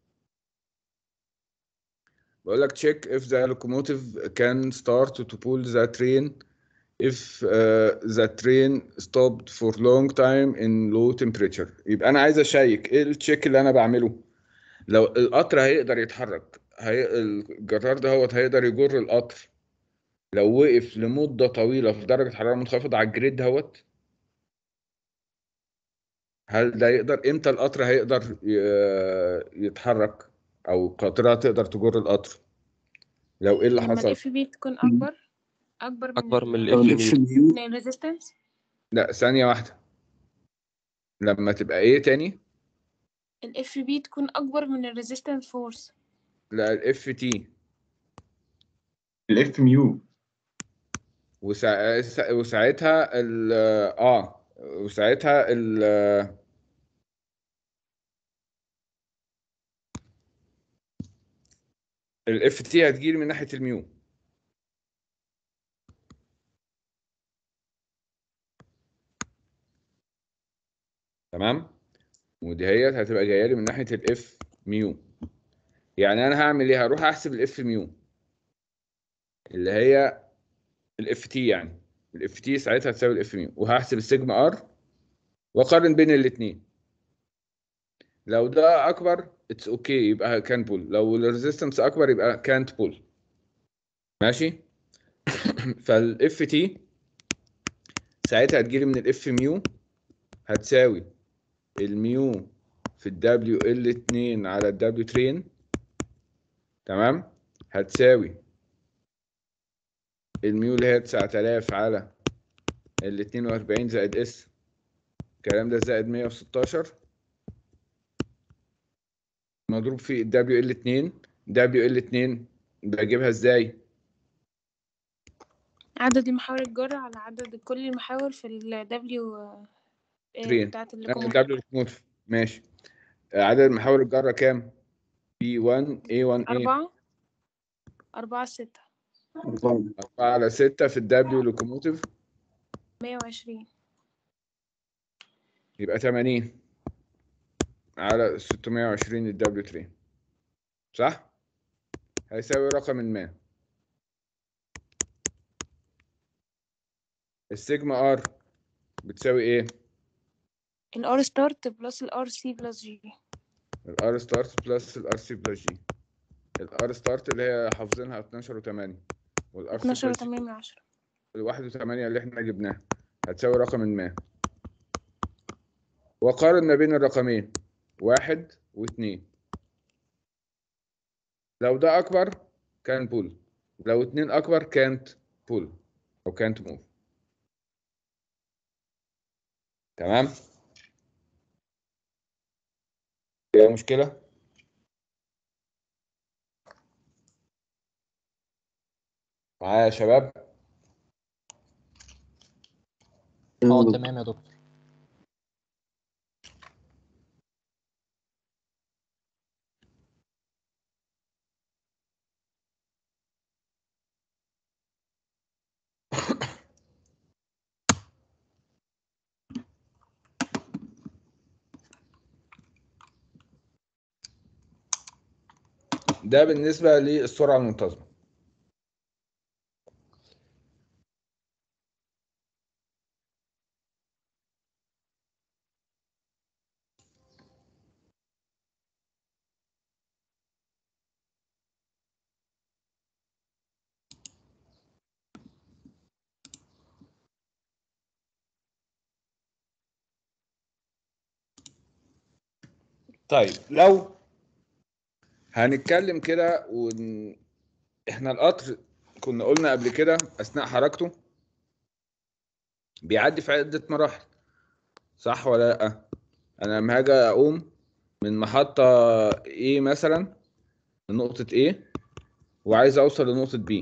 بقول لك check if the locomotive can start to pull the train if uh, the train stopped for long time in low temperature. يبقى انا عايز اشيك ايه التشيك اللي انا بعمله. لو القطر هيقدر يتحرك، هي... الجرار ده هو هيقدر يجر القطر لو وقف لمدة طويلة في درجة حرارة منخفضة على الجريد دهوت. هل ده يقدر؟ امتى القطر هيقدر ي- يتحرك او القاطرة تقدر تجر القطر؟ لو ايه اللي لما حصل؟ الاف بي تكون اكبر اكبر من اكبر من ال لو الاف الاف ميو. ميو من الريزيستنس. لا ثانية واحدة. لما تبقى ايه تاني؟ الاف بي تكون اكبر من الريزيستنس فورس. لا الاف تي. الاف ميو. وسا... سا- وساعتها ال اه وساعتها ال الاف تي هتجيلي من ناحية الميو. تمام. ودي هي هتبقى جايه لي من ناحيه الاف ميو. يعني انا هعمل ايه؟ هروح احسب الاف ميو اللي هي الاف تي، يعني الاف تي ساعتها هتساوي الاف ميو، وهحسب السيجما ار واقارن بين الاثنين. لو ده اكبر اتس اوكي okay, يبقى كان بول، لو الريزيستنس اكبر يبقى كانت بول. ماشي. فالاف تي ساعتها هتجيلي من الاف ميو هتساوي الميو في الدبليو ال اتنين على الدبليو ترين. تمام. هتساوي الميو اللي هي تسعة آلاف على ال اتنين واربعين زائد اس، الكلام ده زائد مية وستاشر مضروب في دبليو ال اتنين. دبليو ال اتنين بجيبها ازاي؟ عدد المحاور الجارة على عدد كل المحاور في ال W ترين بتاعة اللوكوموتيف. دبليو لوكوموتيف. ماشي. عدد المحاور الجارة كام؟ بي واحد اي واحد ايه أربعة أربعة ستة أربعة. أربعة على ستة في الدبليو لوكوموتيف مية وعشرين. يبقى تمانين على ستمية وعشرين الدبليو ترين. صح؟ هيساوي رقم ما. السيجما ار بتساوي ايه؟ الار ستارت بلس الار سي بلس جي. الار ستارت بلس الار سي بلس جي. الار ستارت اللي هي حافظينها اتناشر وتمانية، والار سي اتناشر بلس جي وتمانية من عشرة. الواحد وثمانية اللي احنا جبناها هتساوي رقم ما. وقارن ما بين الرقمين واحد واثنين. لو ده أكبر كان بول، لو اتنين أكبر كانت بول أو كانت موف. تمام؟ فيها مشكلة؟ معايا يا شباب؟ اه تمام يا دكتور. ده بالنسبة للسرعة المنتظمة. طيب لو هنتكلم كده ون... احنا القطر كنا قلنا قبل كده اثناء حركته بيعدي في عدة مراحل، صح ولا لأ؟ أنا لما هاجي أقوم من محطة A مثلا لنقطة A وعايز أوصل لنقطة B،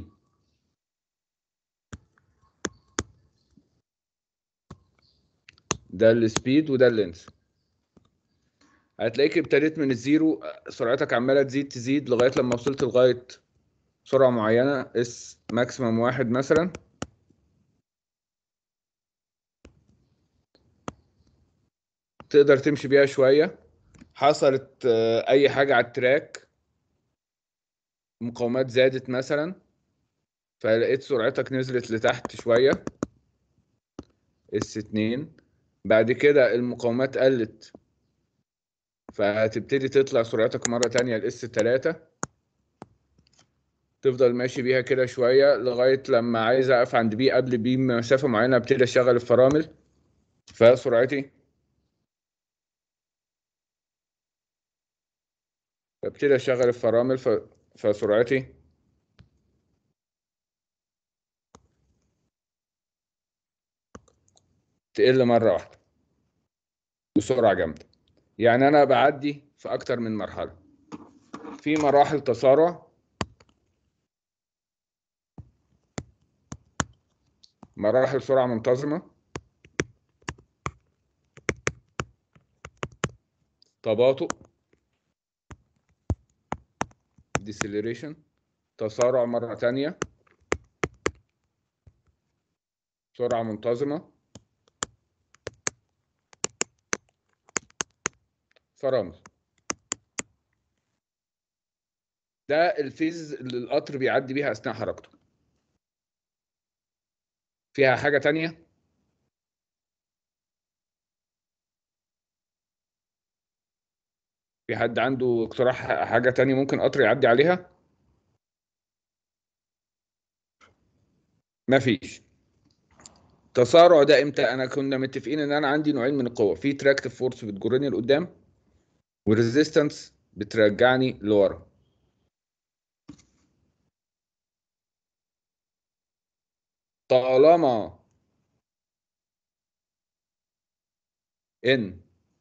ده السبيد وده اللينس. هتلاقيك ابتديت من الزيرو، سرعتك عمالة تزيد تزيد لغاية لما وصلت لغاية سرعة معينة اس ماكسيمم واحد مثلا، تقدر تمشي بيها شوية. حصلت أي حاجة على التراك، مقاومات زادت مثلا، فلقيت سرعتك نزلت لتحت شوية اس اتنين، بعد كده المقاومات قلت فهتبتدي تطلع سرعتك مرة تانية لاس تلاتة، تفضل ماشي بيها كده شوية لغاية لما عايز أقف عند بي قبل بي مسافة معينة ابتدي أشغل الفرامل، فسرعتي ابتدي أشغل الفرامل ف... فسرعتي تقل مرة واحدة بسرعة جامدة. يعني أنا بعدي في أكتر من مرحلة، في مراحل تسارع، مراحل سرعة منتظمة، تباطؤ deceleration، تسارع مرة تانية، سرعة منتظمة، فرامل. ده الفيز اللي القطر بيعدي بيها أثناء حركته. فيها حاجة تانية؟ في حد عنده اقتراح حاجة تانية ممكن قطر يعدي عليها؟ مفيش. تسارع ده امتى؟ انا كنا متفقين ان انا عندي نوعين من القوة، في تراكتيف فورس بتجرني لقدام وريزيستنس بترجعني لورا. طالما ان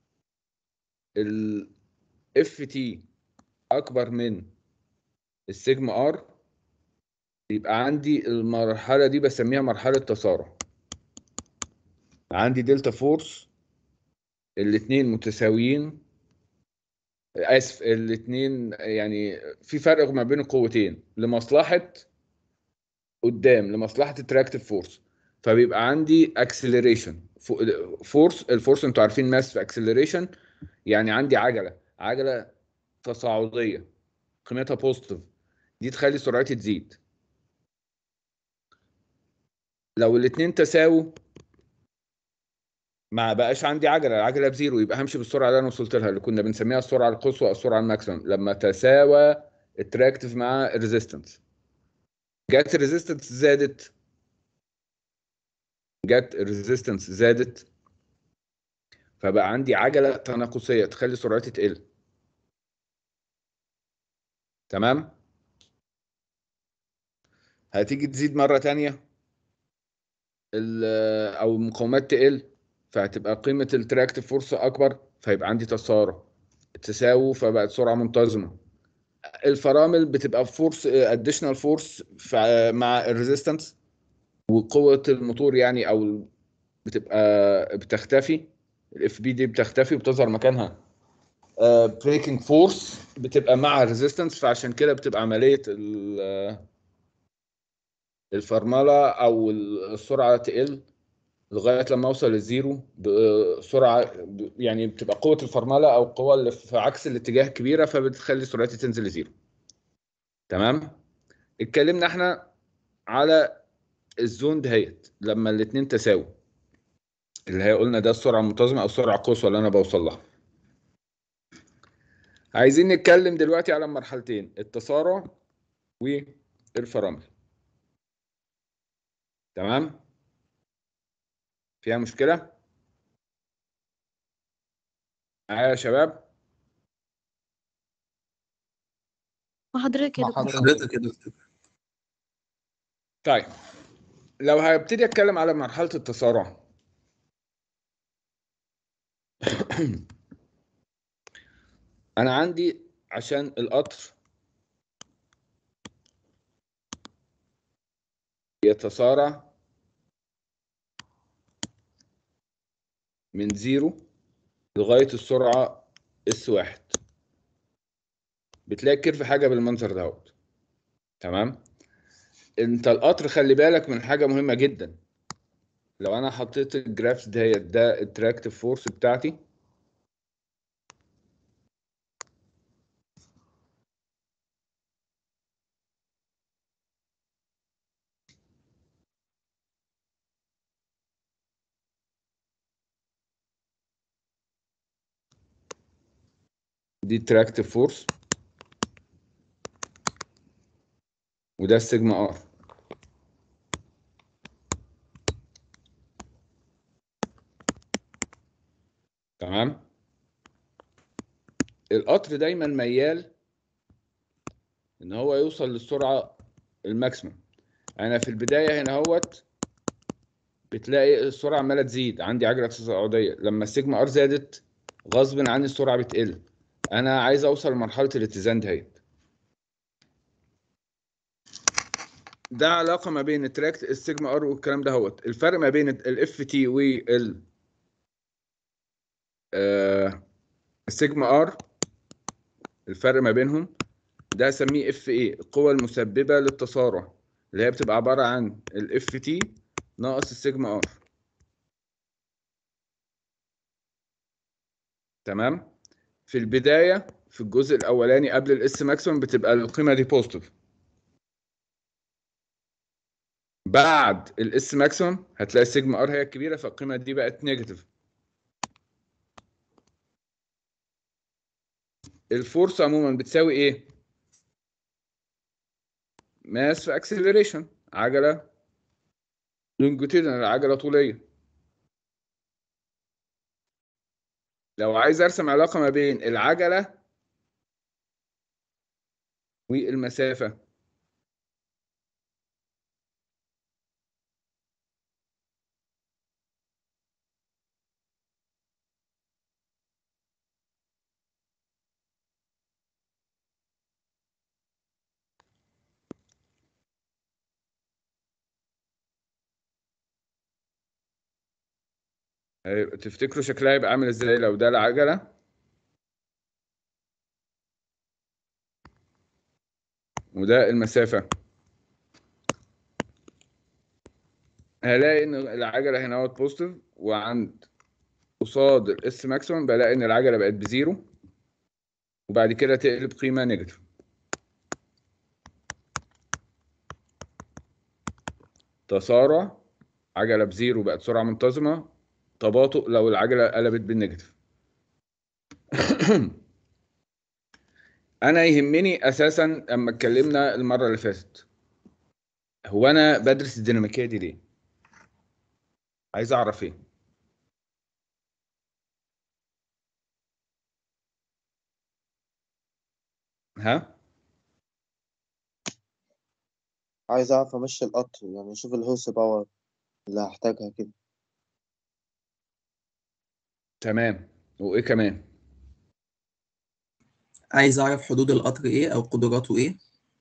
ال اف تي اكبر من السيجما ار يبقى عندي المرحلة دي بسميها مرحلة تسارع. عندي دلتا فورس، الاتنين متساويين، اسف الاتنين يعني في فرق ما بين القوتين لمصلحة قدام، لمصلحة التراكتيف فورس، فبيبقى عندي اكسلريشن فورس. الفورس انتوا عارفين ماس في اكسلريشن، يعني عندي عجلة عجلة تصاعدية قيمتها بوزيتيف، دي تخلي سرعتي تزيد. لو الاتنين تساووا ما بقاش عندي عجله، العجله بزيرو، يبقى همشي بالسرعه اللي انا وصلت لها اللي كنا بنسميها السرعه القصوى او السرعه الماكسيمم، لما تساوى التراكتيف مع الريزيستنس. جت الريزيستنس زادت، جت الريزيستنس زادت فبقى عندي عجله تناقصيه تخلي سرعتي تقل. تمام؟ هتيجي تزيد مره ثانيه او المقاومات تقل، فهتبقى قيمه التراكتيف فورس اكبر، فيبقى عندي تسارع. تساوي فبقت سرعه منتظمه. الفرامل بتبقى فورس اديشنال فورس مع الريزيستنس، وقوه الموتور يعني او بتبقى بتختفي، الاف بي دي بتختفي وبتظهر مكانها بريكنج فورس بتبقى مع الريزيستنس، فعشان كده بتبقى عمليه الفرمله او السرعه تقل لغايه لما اوصل للزيرو بسرعه، يعني بتبقى قوه الفرمله او القوه اللي في عكس الاتجاه كبيره فبتخلي سرعتي تنزل لزيرو. تمام؟ اتكلمنا احنا على الزون دهيت لما الاثنين تساوي، اللي هي قلنا ده السرعه المنتظمه او السرعه القصوى اللي انا بوصل لها. عايزين نتكلم دلوقتي على مرحلتين، التسارع والفرامل. تمام؟ فيها مشكله معايا يا شباب؟ مع حضرتك يا مع دكتور. حضرتك. حضرتك يا دكتور. طيب لو هبتدي اتكلم على مرحله التسارع، انا عندي عشان القطر يتسارع من زيرو لغاية السرعة اس واحد، بتلاقي الكيرف حاجة بالمنظر دوت. تمام. انت القطر خلي بالك من حاجة مهمة جدا. لو انا حطيت الجرافس ديت ده التراكتيف فورس بتاعتي، دي التراكتيف فورس وده السيجما ار. تمام. القطر دايما ميال ان هو يوصل للسرعه الماكسيمم. انا في البدايه هنا اهوت بتلاقي السرعه عماله تزيد، عندي عجله تصاعديه، لما السيجما ار زادت غصب عني السرعه بتقل. انا عايز اوصل لمرحله الاتزان دهيت. ده علاقه ما بين التراكت السيجما ار والكلام ده هوت. الفرق ما بين الاف تي وال آه السيجما ار، الفرق ما بينهم ده اسميه اف ايه، القوة المسببة للتسارع، اللي هي بتبقى عبارة عن الاف تي ناقص السيجما ار. تمام. في البداية في الجزء الاولاني قبل الاس ماكسيمم بتبقى القيمة دي بوزيتيف. بعد الاس ماكسيمم هتلاقي السيجما ار هي الكبيرة فالقيمة دي بقت نيجاتيف. الفورس عموما بتساوي ايه؟ ماس في اكسلريشن، عجلة لونجيتودينال، عجلة طولية. لو عايز ارسم علاقة ما بين العجلة والمسافة، هيبقى- تفتكروا شكلها يبقى عامل ازاي لو ده العجلة وده المسافة؟ هلاقي ان العجلة هنا اهوت بوزيتيف، وعند قصاد الاس ماكسيمم بلاقي ان العجلة بقت بزيرو، وبعد كده تقلب قيمة نيجاتيف. تسارع، عجلة بزيرو بقت سرعة منتظمة. تباطؤ لو العجلة قلبت بالنيجاتيف. انا يهمني اساسا لما اتكلمنا المرة اللي فاتت، هو انا بدرس الديناميكية دي ليه؟ عايز اعرف ايه؟ ها؟ عايز أعرف أمشي القطر، يعني أشوف الهورس باور اللي هحتاجها كده. تمام. وايه كمان؟ عايز أعرف حدود القطر إيه أو قدراته إيه.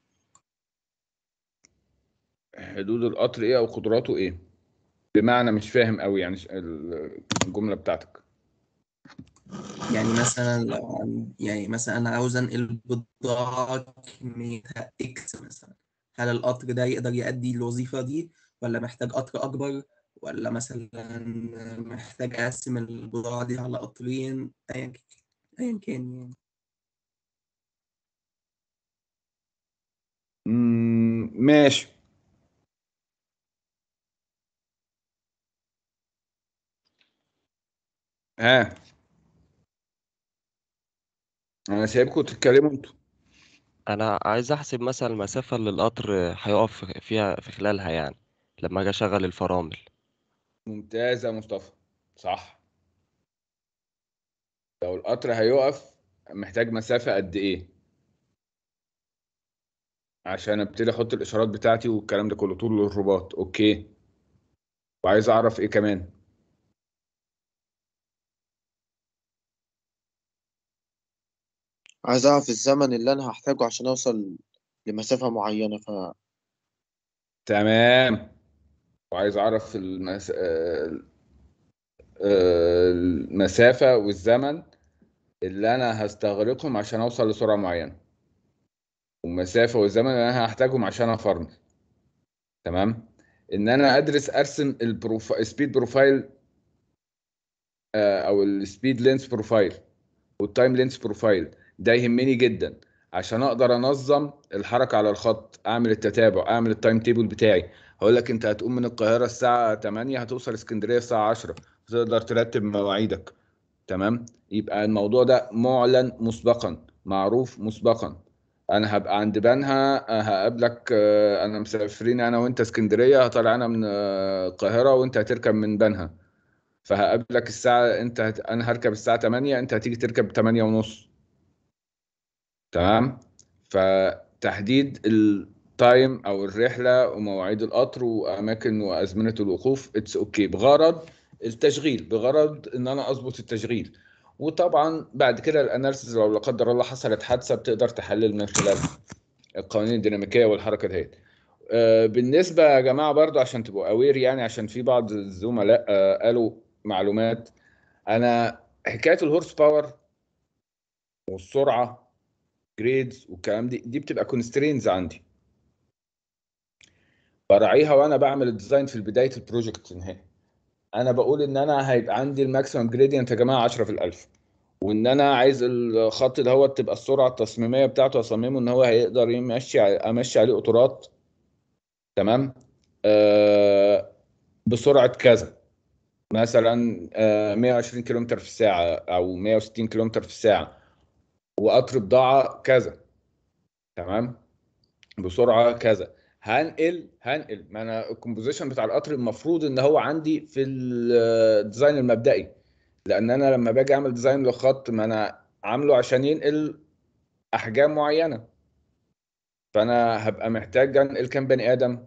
حدود القطر ايه او قدراته ايه؟ بمعنى مش فاهم قوي يعني ش- ال- الجملة بتاعتك. يعني مثلا لو عن يعني مثلا أنا عاوز أنقل بضاعة كميتها إكس مثلا، هل القطر ده يقدر يؤدي الوظيفة دي، ولا محتاج قطر أكبر، ولا مثلا محتاج أقسم البضاعة دي على قطرين، أيا كان أيا كان يعني. مم، ماشي. ها، انا سايبكم تتكلموا انتوا. انا عايز احسب مثلا المسافة اللي القطر هيقف فيها في خلالها يعني لما اجي اشغل الفرامل. ممتاز يا مصطفى، صح. لو القطر هيقف محتاج مسافة قد ايه عشان ابتدي احط الاشارات بتاعتي والكلام ده كله، طول الرباط. اوكي. وعايز اعرف ايه كمان؟ عايز اعرف الزمن اللي انا هحتاجه عشان اوصل لمسافة معينة. ف تمام. وعايز اعرف المس... آه، آه، المسافة والزمن اللي انا هستغرقهم عشان اوصل لسرعة معينة، والمسافة والزمن اللي انا هحتاجهم عشان افرمل. تمام. ان انا ادرس ارسم البروف... سبيد بروفايل، آه، او السبيد لينس بروفايل والتايم لينس بروفايل، ده يهمني جدا عشان اقدر انظم الحركه على الخط، اعمل التتابع، اعمل التايم تيبل بتاعي. هقول لك انت هتقوم من القاهره الساعه تمانية، هتوصل اسكندريه الساعه عشرة، تقدر ترتب مواعيدك. تمام. يبقى الموضوع ده معلن مسبقا، معروف مسبقا. انا هبقى عند بنها، آه، هقابلك، آه، انا مسافرين انا وانت اسكندريه، هطلع انا من آه، القاهره وانت هتركب من بنها. فهقابلك الساعه، انت هت... انا هركب الساعه تمانية، انت هتيجي تركب تمانية ونص. تمام. فتحديد التايم او الرحله ومواعيد القطر واماكن وازمنه الوقوف اتس اوكي، بغرض التشغيل، بغرض ان انا اظبط التشغيل. وطبعا بعد كده الاناليسيز، لو لا قدر الله حصلت حادثه بتقدر تحلل من خلال القوانين الديناميكيه والحركه ديت. آه، بالنسبه يا جماعه برضو عشان تبقوا اوير، يعني عشان في بعض الزملاء آه، قالوا معلومات. انا حكايه الهورس باور والسرعه جريدز والكلام دي دي بتبقى كونسترينز عندي، براعيها وانا بعمل الديزاين في بدايه البروجكت النهائي. انا بقول ان انا هيبقى عندي الماكسيمم جريدينت يا جماعه عشرة في الالف، وان انا عايز الخط ده هو تبقى السرعه التصميميه بتاعته اصممه ان هو هيقدر يمشي ع- امشي عليه قطارات. تمام. آه بسرعه كذا، مثلا آه مية وعشرين كيلومتر في الساعه او مية وستين كيلومتر في الساعه، وقطر بضاعه كذا. تمام. بسرعه كذا. هنقل هنقل ما انا الكومبوزيشن بتاع القطر المفروض ان هو عندي في الديزاين المبدئي، لان انا لما باجي اعمل ديزاين لخط ما انا عامله عشان ينقل احجام معينه. فانا هبقى محتاج انقل كام بني ادم؟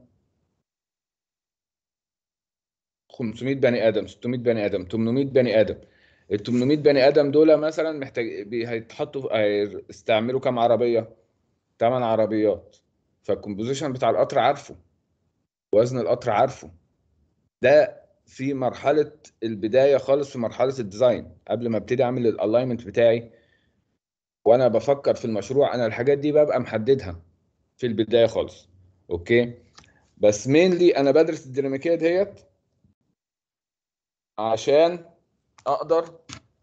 خمسمية بني ادم، ستمية بني ادم، تمنمية بني ادم. ال تمنمية بني ادم دول مثلا محتاج بي- هيتحطوا، هيستعملوا كام عربيه؟ تمن عربيات. فالكومبوزيشن بتاع القطر عارفه، وزن القطر عارفه. ده في مرحلة البداية خالص، في مرحلة الديزاين قبل ما ابتدي اعمل الالاينمنت بتاعي. وانا بفكر في المشروع انا الحاجات دي ببقى محددها في البداية خالص. اوكي. بس مينلي انا بدرس الديناميكية ديت عشان اقدر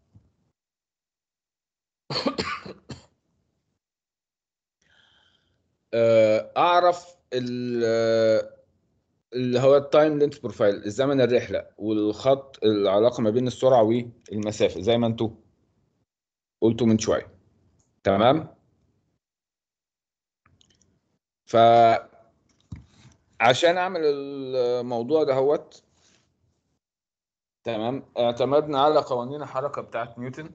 آه، اعرف ال- اللي هو التايم لينث بروفايل، الزمن الرحلة والخط، العلاقة ما بين السرعة والمسافة زي ما انتوا قلتوا من شوية. تمام. ف عشان اعمل الموضوع ده هوت، تمام، اعتمدنا على قوانين الحركه بتاعت نيوتن.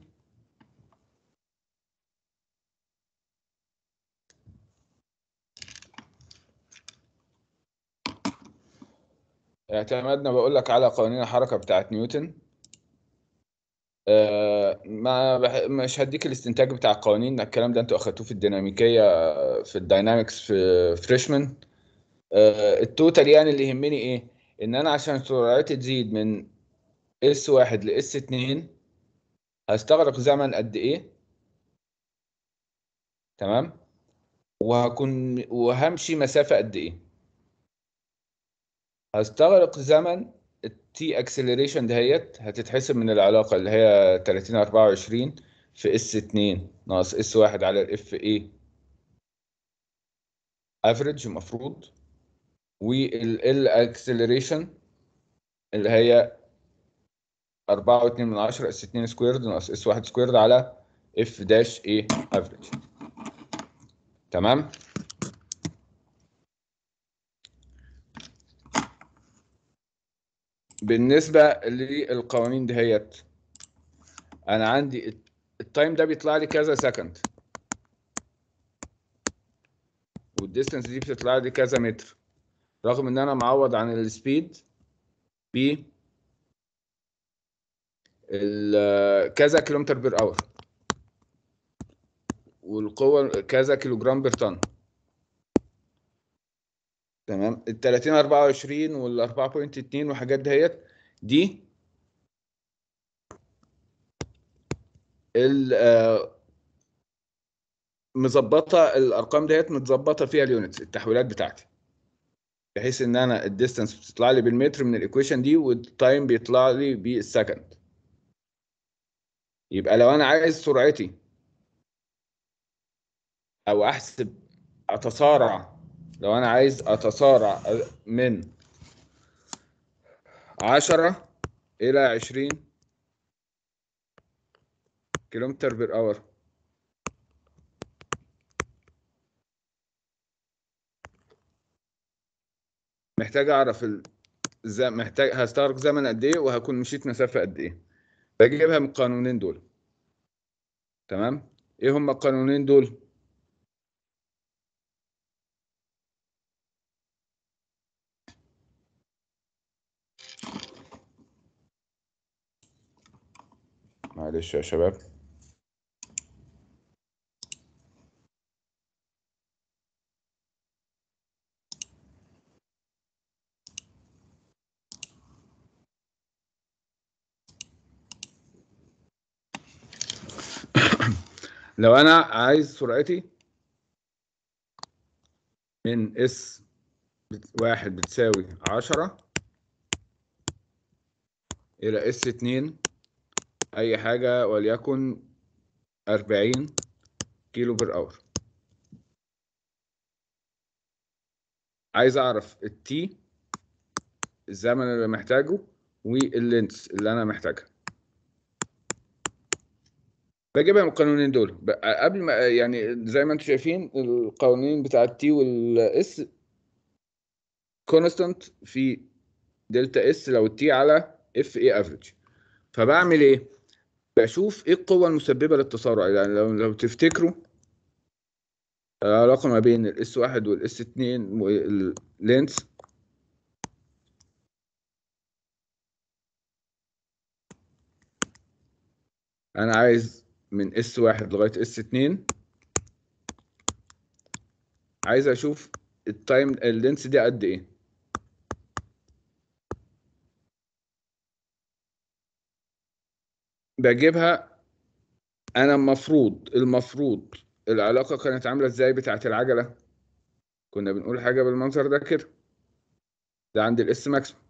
اعتمدنا بقول لك على قوانين الحركه بتاعت نيوتن. آه ما بح... مش هديك الاستنتاج بتاع القوانين، الكلام ده انتوا اخدتوه في الديناميكيه، في الداينامكس في فريشمان. آه التوتال يعني اللي يهمني ايه؟ ان انا عشان سرعتي تزيد من اس واحد ل اس اتنين هستغرق زمن قد ايه. تمام. وهكون وهمشي مسافه قد ايه. هستغرق زمن التي اكسلريشن دهيت هتتحسب من العلاقه اللي هي تلاتين اربعة وعشرين في اس اتنين ناقص اس واحد على الاف اي افريج المفروض، والال اكسلريشن اللي هي اربعة فاصلة اتنين من عشرة اس اتنين سكويرد ناقص اس واحد سكويرد على اف داش اي افريج. تمام. بالنسبه للقوانين دهيت انا عندي التايم ده بيطلع لي كذا سكند، والديستنس دي بتطلع لي كذا متر، رغم ان انا معوض عن السبيد ب كذا كيلومتر بير اور. والقوة كذا كيلو جرام بر طن. تمام. ال تلاتين اربعة وعشرين وال اربعة فاصلة اتنين وحاجات دهيت دي ال آه، مظبطه الارقام ديت، متظبطه فيها اليونتس التحويلات بتاعتي، بحيث ان انا الديستانس بتطلع لي بالمتر من الايكويشن دي، والتايم بيطلع لي بالسكند. يبقى لو انا عايز سرعتي او احسب اتسارع، لو انا عايز اتسارع من عشرة الى عشرين كيلومتر بير اور، محتاج اعرف ال... زي محتاج هستغرق زمن قد ايه وهكون مشيت مسافه قد ايه. بجيبها من القانونين دول. تمام. ايه هم القانونين دول؟ معلش يا شباب. لو انا عايز سرعتي من اس واحد بتساوي عشرة الى اس اتنين اي حاجة وليكن اربعين كيلو بر اور، عايز اعرف التي الزمن اللي محتاجه واللينس اللي انا محتاجها. بجيبها من القانونين دول قبل ما، يعني زي ما انتم شايفين القوانين بتاع التي والاس كونستانت في دلتا اس لو التي على اف اي افريج. فبعمل ايه؟ بشوف ايه القوة المسببة للتسارع. يعني لو لو تفتكروا العلاقة ما بين الاس واحد والاس اتنين واللينس، انا عايز من اس واحد لغاية اس اتنين، عايز اشوف التايم اللينس دي قد ايه. بجيبها انا المفروض المفروض العلاقة كانت عاملة ازاي بتاعت العجلة؟ كنا بنقول حاجة بالمنظر ده كده، ده عند الاس ماكسيمم،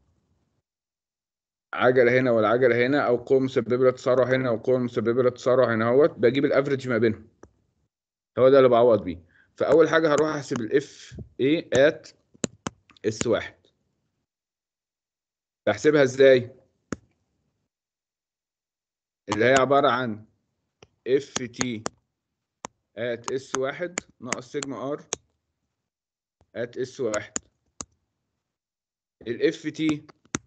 عجلة هنا والعجلة هنا، او قوة مسببة للتسارع هنا وقوة مسببة للتسارع هنا اهوت، بجيب الافريج ما بينهم، هو ده اللي بعوض بيه. فاول حاجة هروح احسب الاف اي ات اس واحد. بحسبها ازاي؟ اللي هي عبارة عن اف تي ات اس واحد ناقص سيجما ار ات اس واحد. الاف تي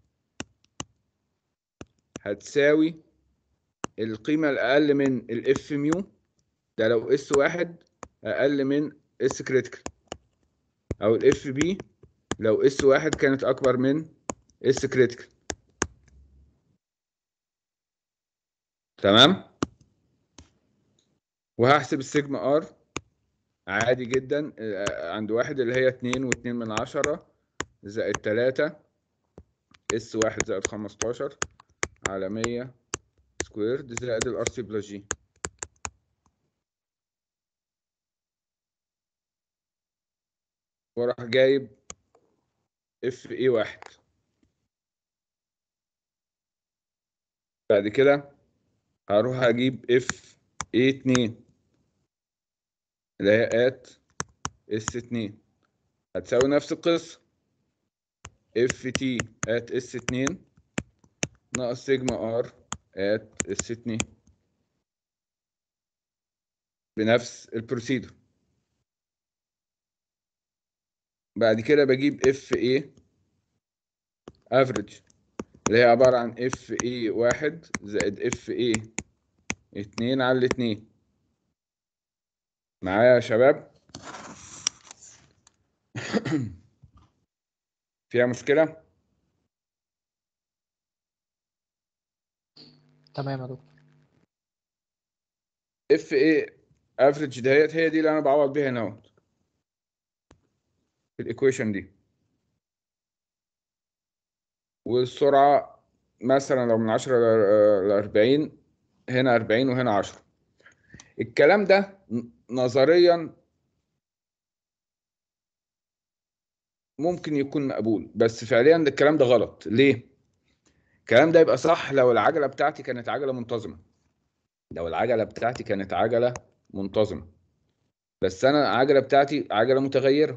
هتساوي القيمة الأقل من الاف ميو، ده لو اس واحد أقل من اس كريتيكال، أو الاف بي لو اس واحد كانت أكبر من اس كريتيكال. تمام. وهحسب السيجما ار عادي جدا عند واحد اللي هي اتنين واتنين من عشرة زائد تلاتة اس واحد زائد خمستاشر على مية سكويرد زائد الار سي بلس جي. وراح جايب اف اي واحد. بعد كده هروح اجيب اف اي اتنين اللي هي ات اس اتنين، هتساوي نفس القصة اف تي ات اس اتنين ناقص سيجما ار ات اس اتنين بنفس البروسيدور. بعد كده بجيب اف اي افريج اللي هي عبارة عن اف اي واحد زائد اف اي اتنين على الاتنين. معايا يا شباب؟ فيها مشكلة؟ تمام يا دكتور. اف اي افريج ديت هي دي اللي انا بعوض بيها هنا اهوت في الايكويشن دي. والسرعه مثلا لو من عشرة ل أربعين، هنا أربعين وهنا عشرة. الكلام ده نظريا ممكن يكون مقبول، بس فعليا الكلام ده غلط. ليه؟ الكلام ده يبقى صح لو العجله بتاعتي كانت عجله منتظمه، لو العجله بتاعتي كانت عجله منتظمه، بس انا العجله بتاعتي عجله متغيره،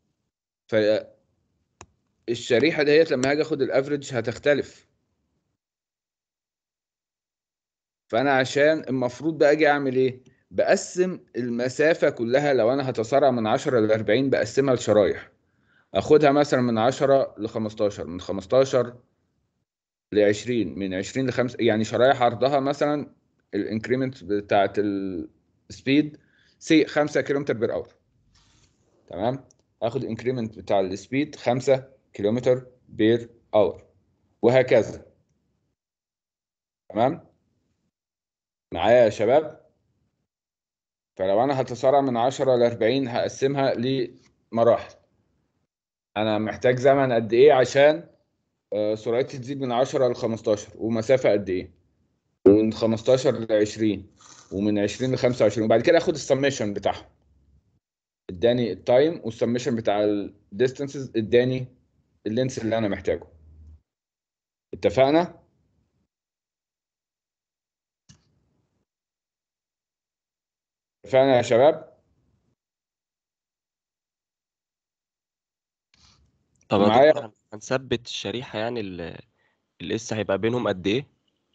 فالشريحه ديت لما هاجي اخد الافريج هتختلف. فانا عشان المفروض بقى اجي اعمل ايه؟ بقسم المسافه كلها. لو انا هتسارع من عشرة ل أربعين بقسمها لشرايح، اخدها مثلا من عشرة ل خمستاشر، من خمستاشر ل عشرين، من عشرين ل خمسة، يعني شرايح عرضها مثلا الانكريمنت بتاعت السبيد سي خمسة كيلومتر بير اور. تمام، هاخد الانكريمنت بتاع السبيد خمسة كيلومتر بير اور، وهكذا. تمام معايا يا شباب؟ فلو انا هتسارع من عشرة ل أربعين هقسمها لمراحل. انا محتاج زمن قد ايه عشان آه، سرعتي تزيد من عشرة ل خمستاشر، ومسافه قد ايه، ومن خمستاشر ل عشرين، ومن عشرين ل خمسة وعشرين، وبعد كده اخد السميشن بتاعهم. اداني التايم، والسميشن بتاع الديستانسز اداني اللينس اللي انا محتاجه. اتفقنا؟ اتفقنا يا شباب؟ طب يا معايا؟ دكتور هن- هنثبت الشريحة يعني ال- الاس هيبقى بينهم قد ايه؟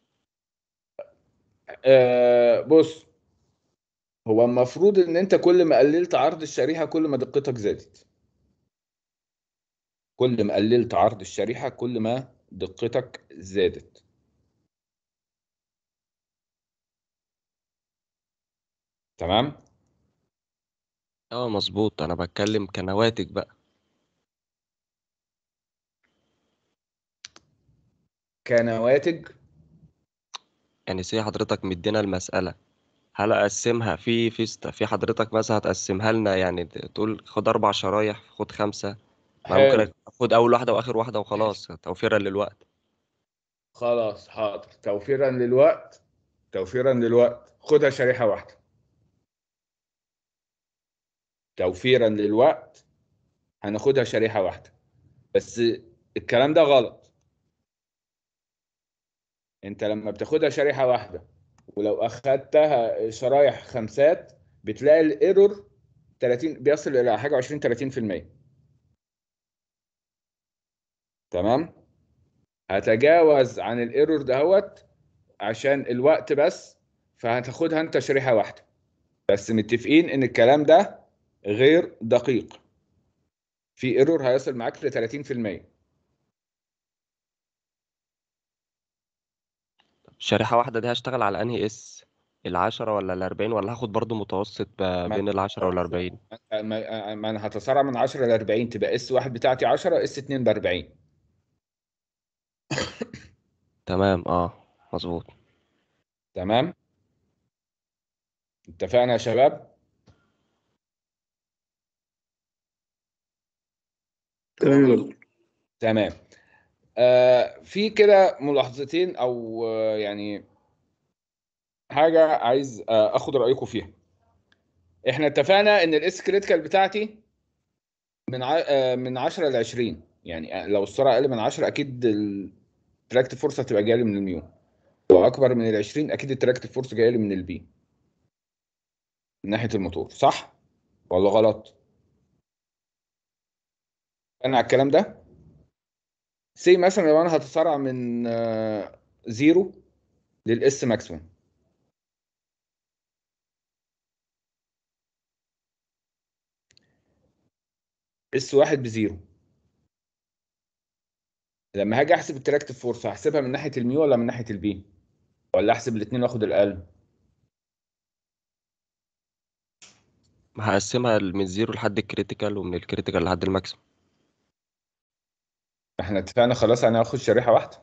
آه بص، هو المفروض ان انت كل ما قللت عرض الشريحه كل ما دقتك زادت. كل ما قللت عرض الشريحه كل ما دقتك زادت. تمام؟ اه مظبوط، انا بتكلم كنواتج بقى. كنواتج. يعني سي حضرتك مدينا المسألة، هل اقسمها في في است- في حضرتك مثلا هتقسمها لنا، يعني ت- تقول خد اربع شرايح، خد خمسة. ما حلو، ممكن اخد اول واحدة واخر واحدة وخلاص توفيرا للوقت. خلاص حاضر. توفيرا للوقت، توفيرا للوقت خدها شريحه واحده. توفيرا للوقت هناخدها شريحه واحده. بس الكلام ده غلط. انت لما بتاخدها شريحه واحده ولو اخدتها شرايح خمسات بتلاقي الايرور تلاتين، بيصل الى حاجه عشرين تلاتين في المية. تمام؟ هتجاوز عن الايرور دهوت عشان الوقت بس، فهتاخدها انت شريحه واحده. بس متفقين ان الكلام ده غير دقيق، في ايرور هيصل معاك ل تلاتين في المية. شريحة واحدة دي هشتغل على انهي اس؟ العشرة ولا الأربعين، ولا هاخد برضو متوسط ب- ما بين العشرة والأربعين؟ ما ما انا هتسارع من عشرة ل أربعين، تبقى اس واحد بتاعتي عشرة، اس اتنين ب أربعين. تمام اه مظبوط. تمام؟ اتفقنا يا شباب؟ تمام يا دكتور. تمام. آه في كده ملاحظتين او آه يعني حاجه عايز آه اخد رايكم فيها. احنا اتفقنا ان الاس كريتيكال بتاعتي من ع... آه من عشرة ل عشرين، يعني لو السرعه اقل من عشرة اكيد التراكتيف فورس هتبقى جايه لي من الميو، واكبر من ال عشرين اكيد التراكتيف فورس جايه لي من البي من ناحيه الموتور. صح ولا غلط؟ انا على الكلام ده سي مثلا لو انا هتسارع من آه زيرو للاس ماكسيمم، اس واحد بزيرو، لما هاجي احسب التراكتيف فورس هحسبها من ناحيه الميو ولا من ناحيه البي، ولا احسب الاثنين واخد الاقل؟ هقسمها من زيرو لحد الكريتيكال، ومن الكريتيكال لحد الماكسيمم. احنا اتفقنا خلاص انا هاخد شريحه واحده.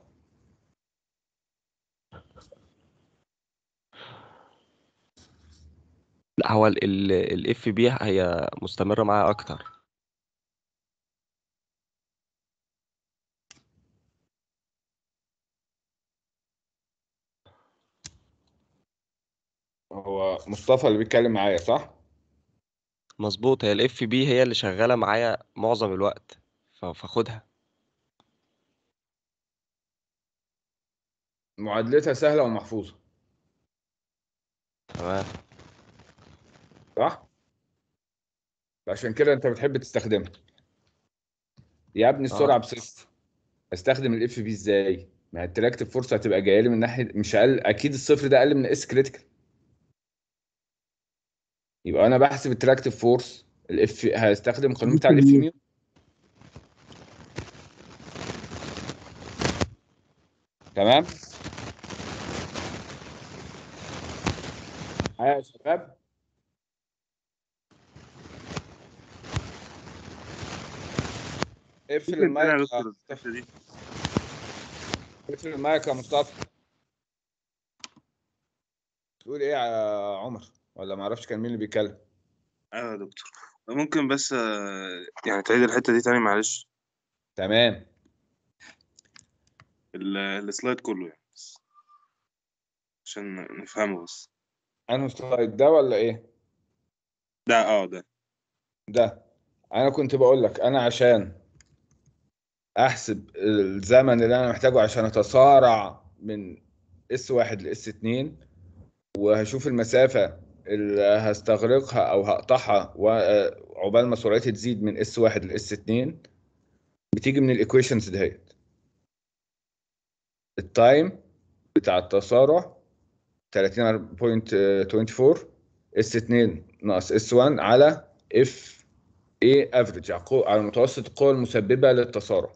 لا هو الاف بي هي مستمرة معايا اكتر. هو مصطفى اللي بيتكلم معايا صح؟ مظبوط، هي الاف بي هي اللي شغالة معايا معظم الوقت، ف- فاخدها. معادلتها سهلة ومحفوظة تمام. صح؟ عشان كده انت بتحب تستخدمها. يا ابني السرعة اه بصفر، استخدم الاف بي ازاي؟ ما هي التراكتيف فورس هتبقى جايه لي من ناحيه مش اقل، اكيد الصفر ده اقل من اس كريتيكال. يبقى انا بحسب التراكتيف فورس الاف، هستخدم القانون بتاع الاف ميو. تمام معايا يا شباب؟ اقفل ممكن تاني المايك يا يا دكتور مصطفى، الحتة دي؟ اقفل المايك يا مصطفى. تقول ايه يا عمر؟ ولا ما اعرفش كان مين اللي بيتكلم؟ ايوه يا دكتور، ممكن بس آه، يعني تعيد الحتة دي تاني معلش. تمام. ال- السلايد كله يعني بس عشان نفهمه بس. انه سلايد ده ولا ايه؟ ده اه ده ده انا كنت بقول لك انا عشان احسب الزمن اللي انا محتاجه عشان اتسارع من اس واحد لاس اتنين، وهشوف المسافة اللي هستغرقها أو هقطعها وعقبال ما سرعتي تزيد من اس واحد لاس اتنين، بتيجي من الإيكويشنز دهيت. التايم بتاع التسارع تلاتين فاصلة اربعة اس اتنين ناقص اس واحد على اف اي افريج، على متوسط القوى المسببة للتسارع.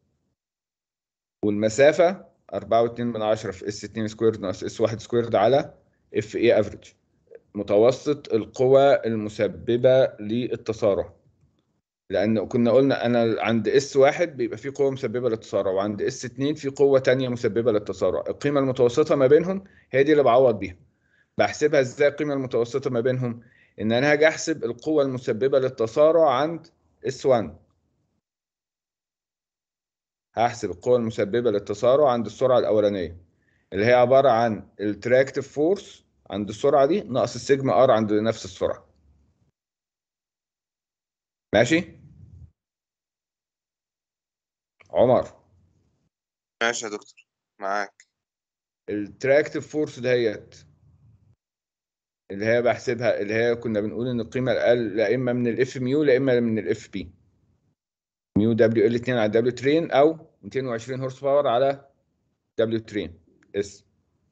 والمسافة أربعة واتنين من عشرة في اس اتنين سكويرد ناقص اس واحد سكويرد على اف اي افريج، متوسط القوى المسببة للتسارع. لأن كنا قلنا أنا عند اس واحد بيبقى فيه قوة مسببة للتسارع، وعند اس اتنين في قوة تانية مسببة للتسارع. القيمة المتوسطة ما بينهم هي دي اللي بعوض بيها. بحسبها ازاي القيمة المتوسطة ما بينهم؟ إن أنا هاجي أحسب القوة المسببة للتسارع عند اس واحد. هحسب القوة المسببة للتسارع عند السرعة الأولانية، اللي هي عبارة عن التراكتيف فورس عند السرعة دي ناقص السيجما ار عند نفس السرعة. ماشي عمر؟ ماشي يا دكتور معاك. التراكتيف فورس دهيت اللي هي بحسبها، اللي هي كنا بنقول ان القيمه الاقل لا اما من الاف ميو لا اما من الاف بي. ميو دبليو ال اتنين على دبليو ترين، او ميتين وعشرين هورس باور على دبليو ترين اس.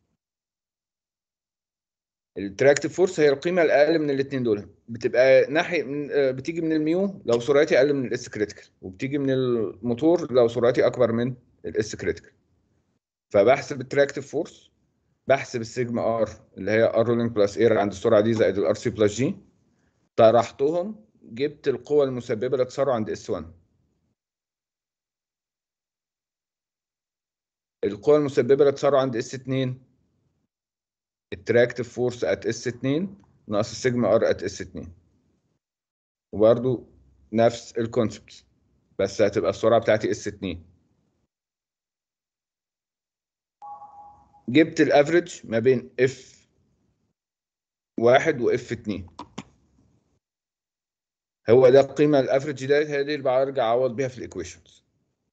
التراكتيف فورس هي القيمه الاقل من الاثنين دول، بتبقى ناحيه من آه، بتيجي من الميو لو سرعتي اقل من الاس كريتيكال، وبتيجي من الموتور لو سرعتي اكبر من الاس كريتيكال. فبحسب التراكتيف فورس، بحسب السيجما ار اللي هي ار رولينج بلس اير عند السرعه دي زائد الار سي بلس جي، طرحتهم جبت القوة المسببة للتسارع عند اس واحد. القوة المسببة للتسارع عند اس اتنين، التراكتيف فورس ات اس اتنين ناقص السيجما ار ات اس اتنين، وبرده نفس الكونسبت، بس هتبقى السرعة بتاعتي اس اتنين. جبت الافريج ما بين اف واحد واف اتنين. هو ده القيمة الافريج ده، هي دي اللي برجع اعوض بيها في الايكويشنز.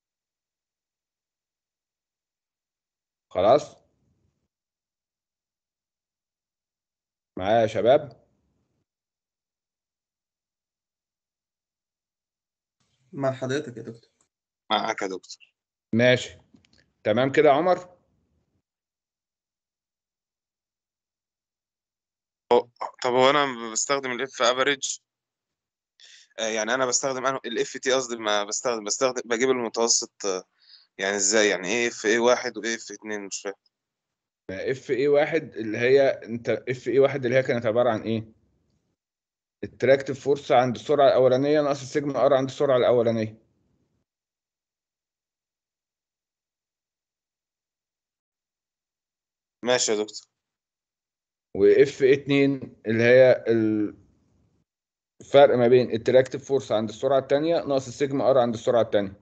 خلاص معايا يا شباب؟ مع حضرتك يا دكتور. معاك يا دكتور. ماشي تمام كده يا عمر؟ طب هو انا بستخدم الاف افريج، يعني انا بستخدم انا الاف تي قصدي، ما بستخدم بستخدم بجيب المتوسط آه، يعني ازاي؟ يعني ايه اف ايه واحد وايه اف اتنين؟ مش فاهم. اف اي واحد اللي هي انت اف اي واحد اللي هي كانت عبارة عن ايه؟ التراكتيف فورس عند السرعة الأولانية ناقص السيجما ار عند السرعة الأولانية. ماشي يا دكتور. واف اتنين اللي هي الفرق ما بين التراكتيف فورس عند السرعه الثانيه ناقص السيجما ار عند السرعه الثانيه.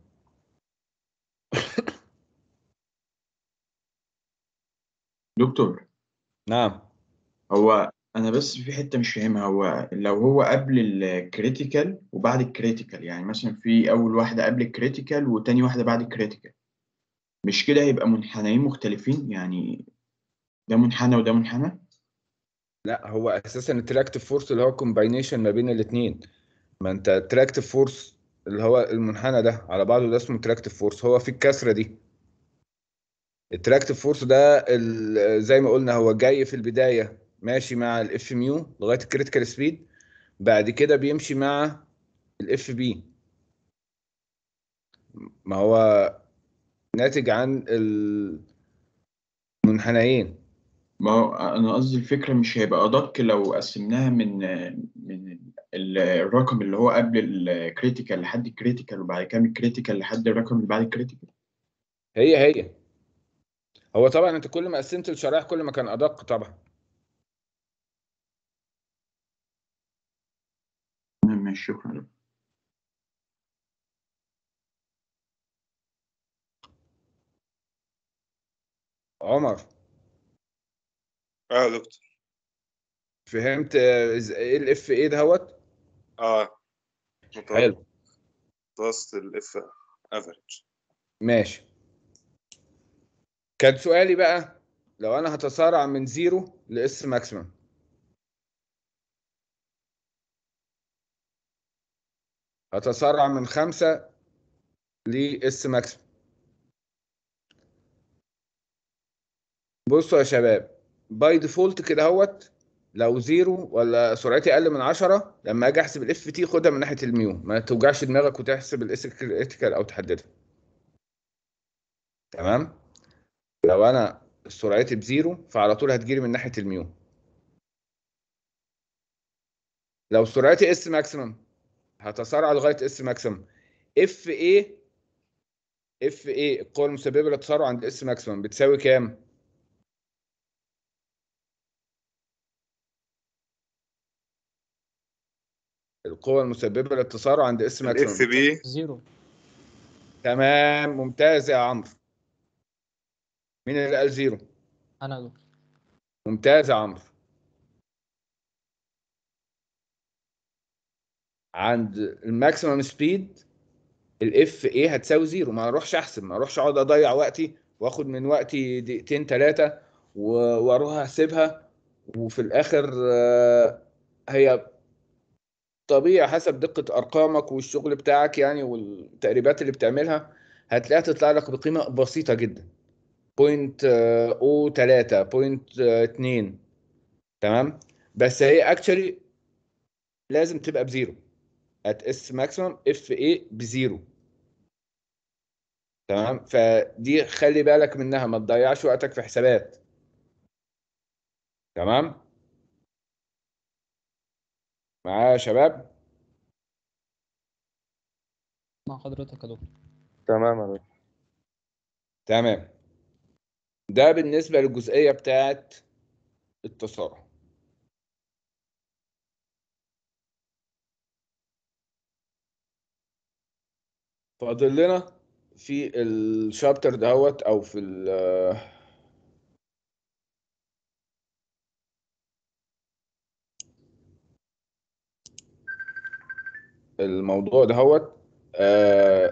دكتور، نعم. هو انا بس في حته مش فاهمها. هو لو هو قبل الكريتيكال وبعد الكريتيكال، يعني مثلا في اول واحده قبل الكريتيكال وتاني واحده بعد الكريتيكال، مش كده هيبقى منحنيين مختلفين؟ يعني ده منحنى وده منحنى. لا، هو اساسا التراكتيف فورس اللي هو كومباينيشن ما بين الاثنين. ما انت التراكتيف فورس اللي هو المنحنى ده على بعضه ده اسمه تراكتيف فورس، هو في الكسره دي. التراكتيف فورس ده ال- زي ما قلنا هو جاي في البدايه ماشي مع الاف ميو لغايه الكريتيكال سبيد، بعد كده بيمشي مع الاف بي. ما هو ناتج عن المنحنيين. ما هو انا قصدي الفكره مش هيبقى ادق لو قسمناها من من ال- الرقم اللي هو قبل الكريتيكال لحد الكريتيكال، وبعد كده من الكريتيكال لحد الرقم اللي بعد الكريتيكال. هي هي هو طبعا انت كل ما قسمت الشرائح كل ما كان ادق طبعا. تمام، ماشي، شكرا. عمر، اه يا دكتور. فهمت آه، إز- ايه الاف ايه دهوت؟ اه حلو، متوسط الاف افريج. ماشي. كان سؤالي بقى لو انا هتسارع من زيرو لاس ماكسيمم، هتسارع من خمسة لاس ماكسيمم. بصوا يا شباب، باي ديفولت كده اهوت لو زيرو ولا سرعتي اقل من عشرة، لما اجي احسب الاف تي خدها من ناحيه الميو، ما توجعش دماغك وتحسب الاس كريتيكال او تحددها. تمام. لو انا سرعتي بزيرو فعلى طول هتجيلي من ناحيه الميو. لو سرعتي اس ماكسيمم هتسارع لغايه اس ماكسيمم. اف ايه اف ايه القوه المسببه للتسارع عند اس ماكسيمم بتساوي كام؟ القوه المسببه للتسارع عند اس ماكسيمم الاف بي زيرو. تمام، ممتاز يا عمرو. مين اللي قال زيرو؟ انا يا دكتور. ممتاز يا عمرو. عند الماكسيمم سبيد الاف ايه هتساوي زيرو. ما اروحش احسب، ما اروحش اقعد اضيع وقتي واخد من وقتي دقيقتين ثلاثه واروح احسبها، وفي الاخر آه، هي طبيعي حسب دقة أرقامك والشغل بتاعك يعني والتقريبات اللي بتعملها هتلاقيها تطلع لك بقيمة بسيطة جدا، بوينت او تلاتة بوينت اتنين. تمام. بس هي اكشولي لازم تبقى بزيرو. at s maximum اف ايه بزيرو. تمام، فدي خلي بالك منها، ما تضيعش وقتك في حسابات. تمام معايا يا شباب؟ مع حضرتك يا دكتور. تمام يا دكتور. تمام. ده بالنسبة للجزئية بتاعت التسارع. فاضل لنا في الشابتر دهوت او في ال الموضوع دهوت آه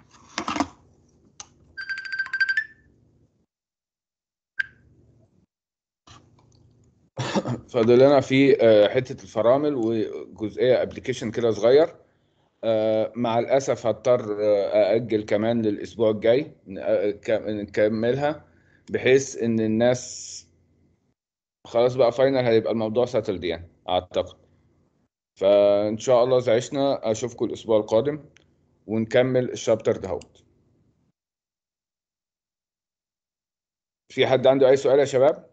فاضل لنا في آه حتة الفرامل وجزئية ابلكيشن كده صغير. آه مع الأسف هضطر آه أأجل كمان للأسبوع الجاي نكملها، بحيث إن الناس خلاص بقى فاينل هيبقى الموضوع ساتلد يعني أعتقد. فإن شاء الله إذا عشنا أشوفكم الأسبوع القادم ونكمل الشابتر دهوت. في حد عنده أي سؤال يا شباب؟